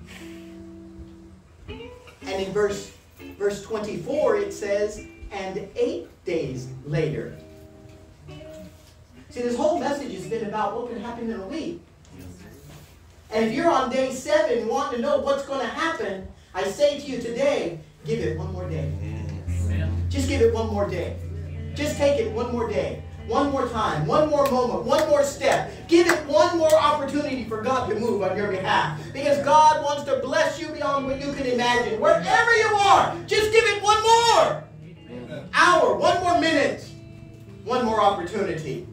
and in verse, verse twenty-four it says, and eight days later. See, this whole message has been about what can happen in a week. And if you're on day seven wanting to know what's going to happen, I say to you today, give it one more day. Just give it one more day. Just take it one more day. One more time. One more moment. One more step. Give it one more opportunity for God to move on your behalf. Because God wants to bless you beyond what you can imagine. Wherever you are, just give it one more hour. One more minute. One more opportunity.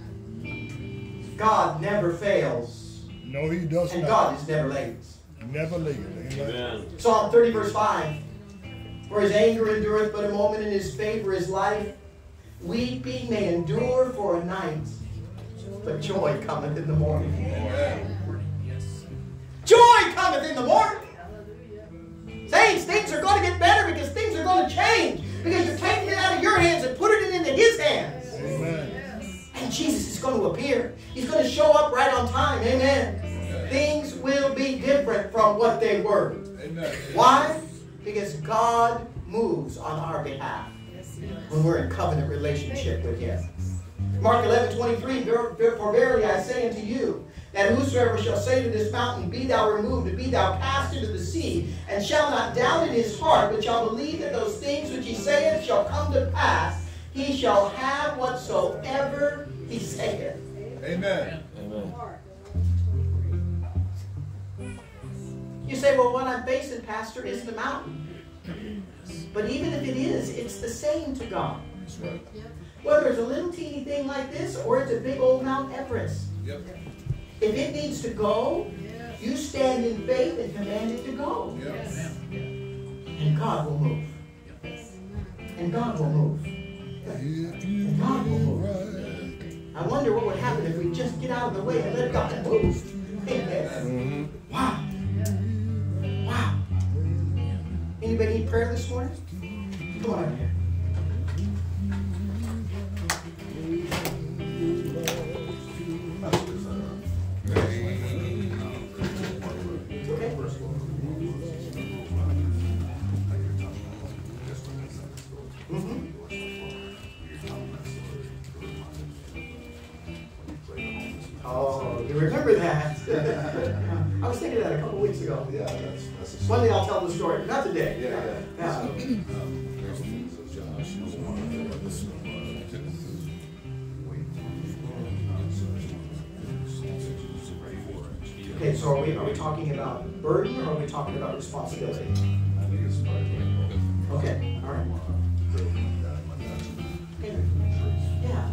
God never fails. No, He does and not. God is never late. Never late. Amen. Psalm thirty, verse five. For His anger endureth but a moment, and His favor is life. Weeping may endure for a night, but joy cometh in the morning. Joy cometh in the morning. Saints, things are going to get better because things are going to change. Because you're taking it out of your hands and putting it into His hands. Amen. And Jesus is going to appear. He's going to show up right on time. Amen. Amen. Things will be different from what they were. Amen. Why? Because God moves on our behalf when we're in covenant relationship with Him. Mark eleven twenty-three, for verily I say unto you, that whosoever shall say to this mountain, be thou removed, and be thou cast into the sea, and shall not doubt in his heart, but shall believe that those things which he saith shall come to pass, he shall have whatsoever he saith. Amen. Amen. You say, well, what I'm facing, Pastor, is the mountain. But even if it is, it's the same to God. That's right. Whether it's a little teeny thing like this, or it's a big old Mount Everest. Yep. If it needs to go, you stand in faith and command it to go. Yep. And God will move. And God will move. And God will move. I wonder what would happen if we just get out of the way and let God move. Amen. Mm-hmm. Wow. Wow. Anybody need prayer this morning? Come on over here. Oh, you remember that? I was thinking of that a couple weeks ago. Yeah, that's, that's a One day I'll tell the story. Not today. Yeah, yeah. Yeah. Okay, so are we, are we talking about burden or are we talking about responsibility? Okay, all right. Yeah.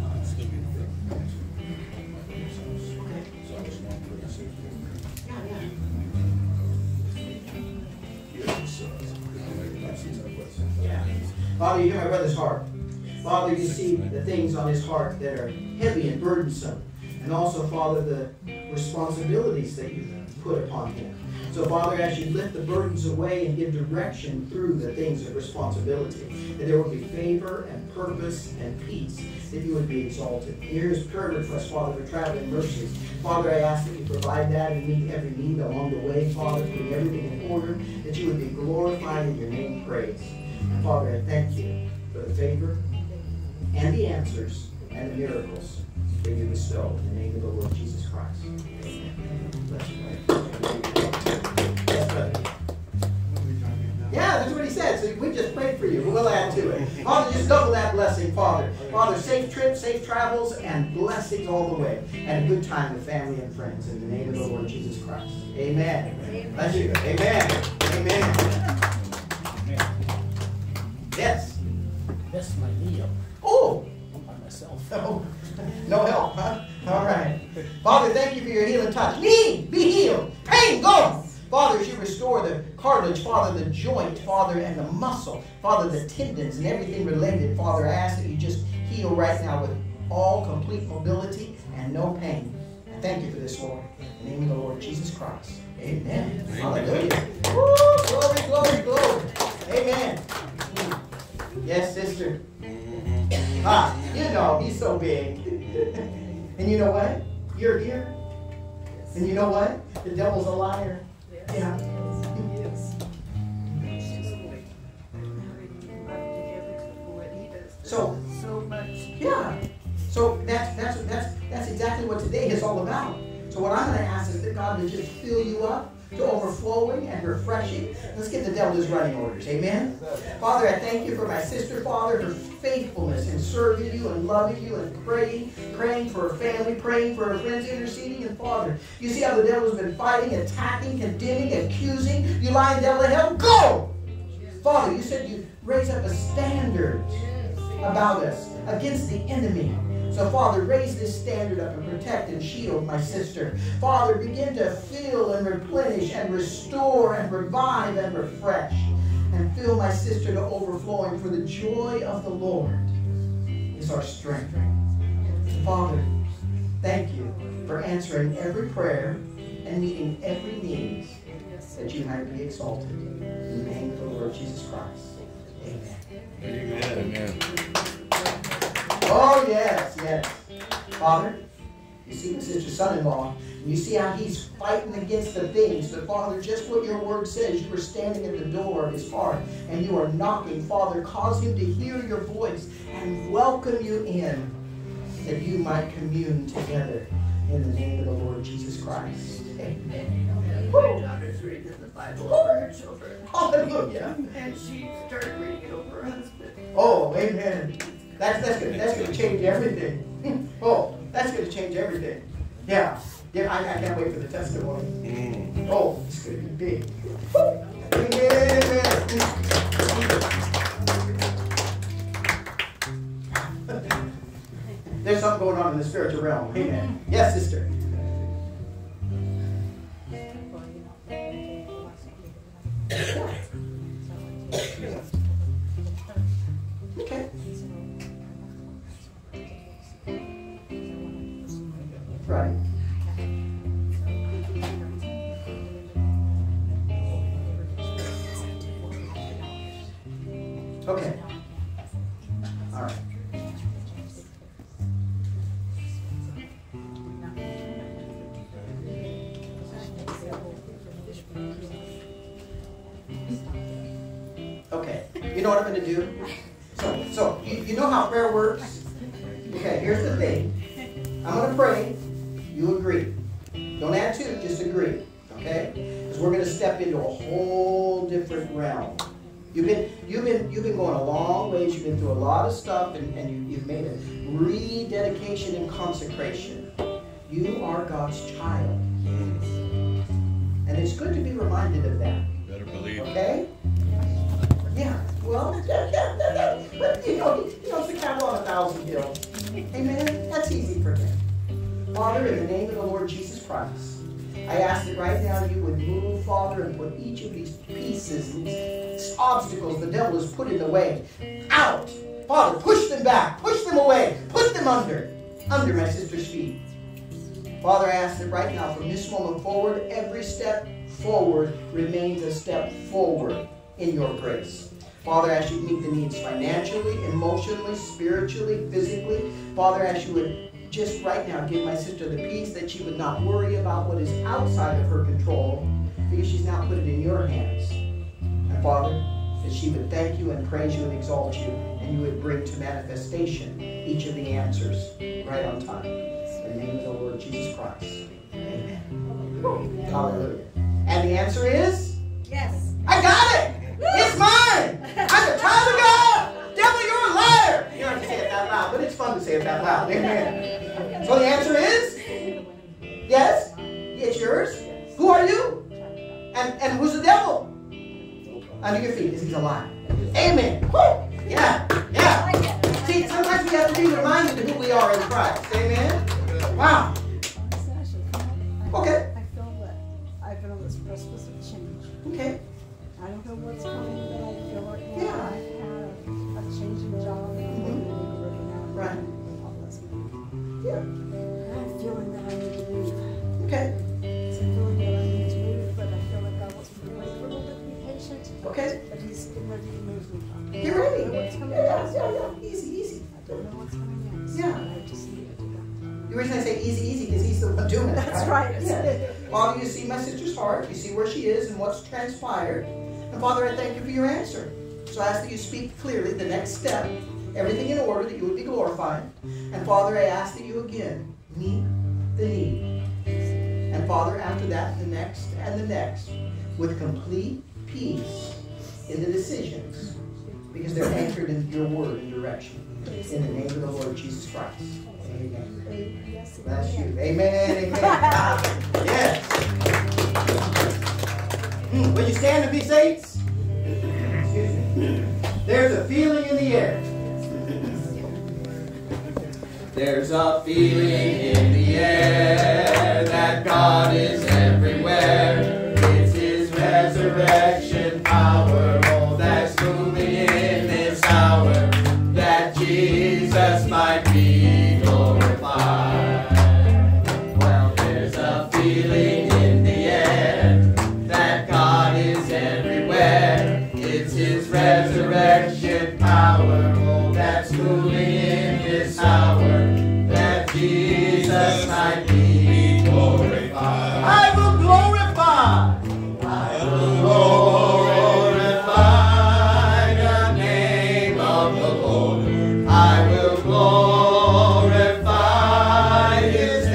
Yeah. Father, you hear my brother's heart. Father, you see the things on his heart that are heavy and burdensome. And also, Father, the responsibilities that you've put upon him. So, Father, as you lift the burdens away and give direction through the things of responsibility, that there will be favor and purpose and peace, that you would be exalted. Here's prayer request, Father, for traveling mercies. Father, I ask that you provide that and meet every need along the way, Father, putting everything in order, that you would be glorified and your name praised. And Father, I thank you for the favor and the answers and the miracles that you bestow in the name of the Lord Jesus Christ. Amen. Bless you. Yes, brother. Yeah, that's what he said. So we just prayed for you. We'll add to it. Father, just double that blessing, Father. Father, safe trips, safe travels, and blessings all the way. And a good time with family and friends. In the name of the Lord Jesus Christ. Amen. Amen. Bless you. Amen. Amen. Yes. That's my Leo. Oh. I'm by myself. Oh. No help, huh? All right. Father, thank you for your healing touch. Knee, be healed. Pain, go. Father, as you restore the cartilage, Father, the joint, Father, and the muscle, Father, the tendons and everything related, Father, I ask that you just heal right now with all complete mobility and no pain. And thank you for this, Lord. In the name of the Lord Jesus Christ. Amen. Amen. Hallelujah. Woo, glory, glory, glory. Amen. Yes, sister. Ah, you know, he's so big. And you know what? You're here. And you know what? The devil's a liar. Yeah. So, yeah. So that's that's that's that's exactly what today is all about. So what I'm going to ask is that God to just fill you up to overflowing and refreshing. Let's give the devil his running orders. Amen? Father, I thank you for my sister, Father, her faithfulness in serving you and loving you and praying, praying for her family, praying for her friends, interceding. And Father, you see how the devil's been fighting, attacking, condemning, accusing. You lying devil in hell, go! Father, you said you raise up a standard about us against the enemy. So, Father, raise this standard up and protect and shield my sister. Father, begin to fill and replenish and restore and revive and refresh. And fill my sister to overflowing, for the joy of the Lord is our strength. So, Father, thank you for answering every prayer and meeting every need that you might be exalted. In the name of the Lord Jesus Christ. Amen. Amen. Amen. Oh, yes, yes. Father, you see my sister's son-in-law, and you see how he's fighting against the things. But Father, just what your word says, you are standing at the door of his heart, and you are knocking. Father, cause him to hear your voice and welcome you in, that you might commune together in the name of the Lord Jesus Christ. Amen. My daughter's reading the Bible over her children. Hallelujah. And she started reading it over her husband. Oh, amen. That's that's gonna that's gonna change everything. Oh, that's gonna change everything. Yeah. Yeah, I, I can't wait for the testimony. Mm. Oh, it's gonna be big. Amen. There's something going on in the spiritual realm. Amen. Yes, sister. Okay. Right. Okay. All right. Okay. You know what I'm going to do? So, so you, you know how prayer works? Okay, here's the thing. I'm going to pray. You agree. Don't add to, just agree. Okay? Because we're going to step into a whole different realm. You've been, you've been, you've been going a long ways. You've been through a lot of stuff, and, and you, you've made a rededication and consecration. You are God's child. And it's good to be reminded of that. Better believe it. Okay? Yeah. Well, yeah, yeah, yeah, yeah. But you know, he knows the cattle on a thousand hills. Amen? That's easy for him. Father, in the name of the Lord Jesus Christ, I ask that right now you would move, Father, and put each of these pieces, these obstacles the devil has put in the way, out. Father, push them back. Push them away. Put them under. Under my sister's feet. Father, I ask that right now, from this moment forward, every step forward remains a step forward in your grace. Father, I ask you to meet the needs financially, emotionally, spiritually, physically. Father, I ask you would just right now give my sister the peace that she would not worry about what is outside of her control, because she's now put it in your hands. And Father, that she would thank you and praise you and exalt you, and you would bring to manifestation each of the answers right on time. In the name of the Lord Jesus Christ. Amen. Hallelujah. And the answer is? Yes. I got it! It's mine! I'm a child of God! Devil, you're a liar! You don't have to say it that loud, but it's fun to say it that loud. Amen. So the answer is? Yes? It's yours? Who are you? And, and who's the devil? Under your feet, because he's a liar. Amen. Woo! Yeah, yeah. See, sometimes we have to be reminded of who we are in Christ. Amen? Wow. Okay. I feel that I've been on this precipice of change. Okay. I don't know what's coming, but I feel like now Yeah. I've had a, a change in job and I'm Mhm. living now. Right. All this money. Yeah. And I'm feeling that I need to move. Okay. So I'm feeling that I need to move, but I feel like God wants me to wait for a little bit to be patient. Okay. But He's getting ready to move me. Get ready. I don't know what's coming Yeah, next. yeah, yeah. Easy, easy. I don't know what's coming next. Yeah. I just need it to go. The reason I say easy, easy, because he's the one doing it. That's right. Yeah. Father, you see my sister's heart. You see where she is and what's transpired. And Father, I thank you for your answer. So I ask that you speak clearly the next step, everything in order, that you would be glorified. And Father, I ask that you again meet the need. And Father, after that, the next and the next, with complete peace in the decisions, because they're anchored in your word and direction. In the name of the Lord Jesus Christ. Amen. Bless you. Amen. Amen. Ah, yes. Mm, will you stand and be saints? Excuse me. There's a feeling in the air. There's a feeling in the air that God is everywhere. It's His resurrection power, oh, that's moving in this hour, that Jesus might be glorified. Well, there's a feeling in the air that God that's moving in this hour, that Jesus might be glorified. I will glorify. I will glorify the name of the Lord. I will glorify His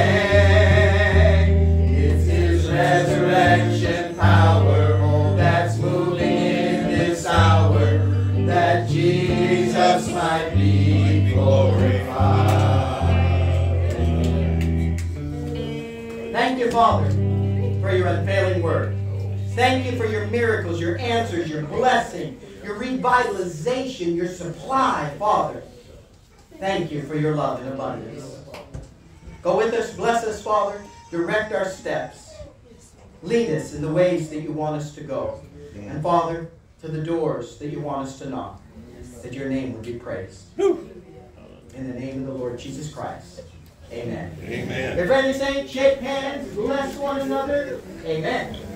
name. It's His resurrection power, oh, that's moving in this hour, that Jesus might be glorified. Thank you, Father, for your unfailing word. Thank you for your miracles, your answers, your blessing, your revitalization, your supply, Father. Thank you for your love and abundance. Go with us, bless us, Father. Direct our steps. Lead us in the ways that you want us to go. And Father, to the doors that you want us to knock, that your name would be praised. In the name of the Lord Jesus Christ. Amen. Amen. If any saints shake hands, bless one another. Amen.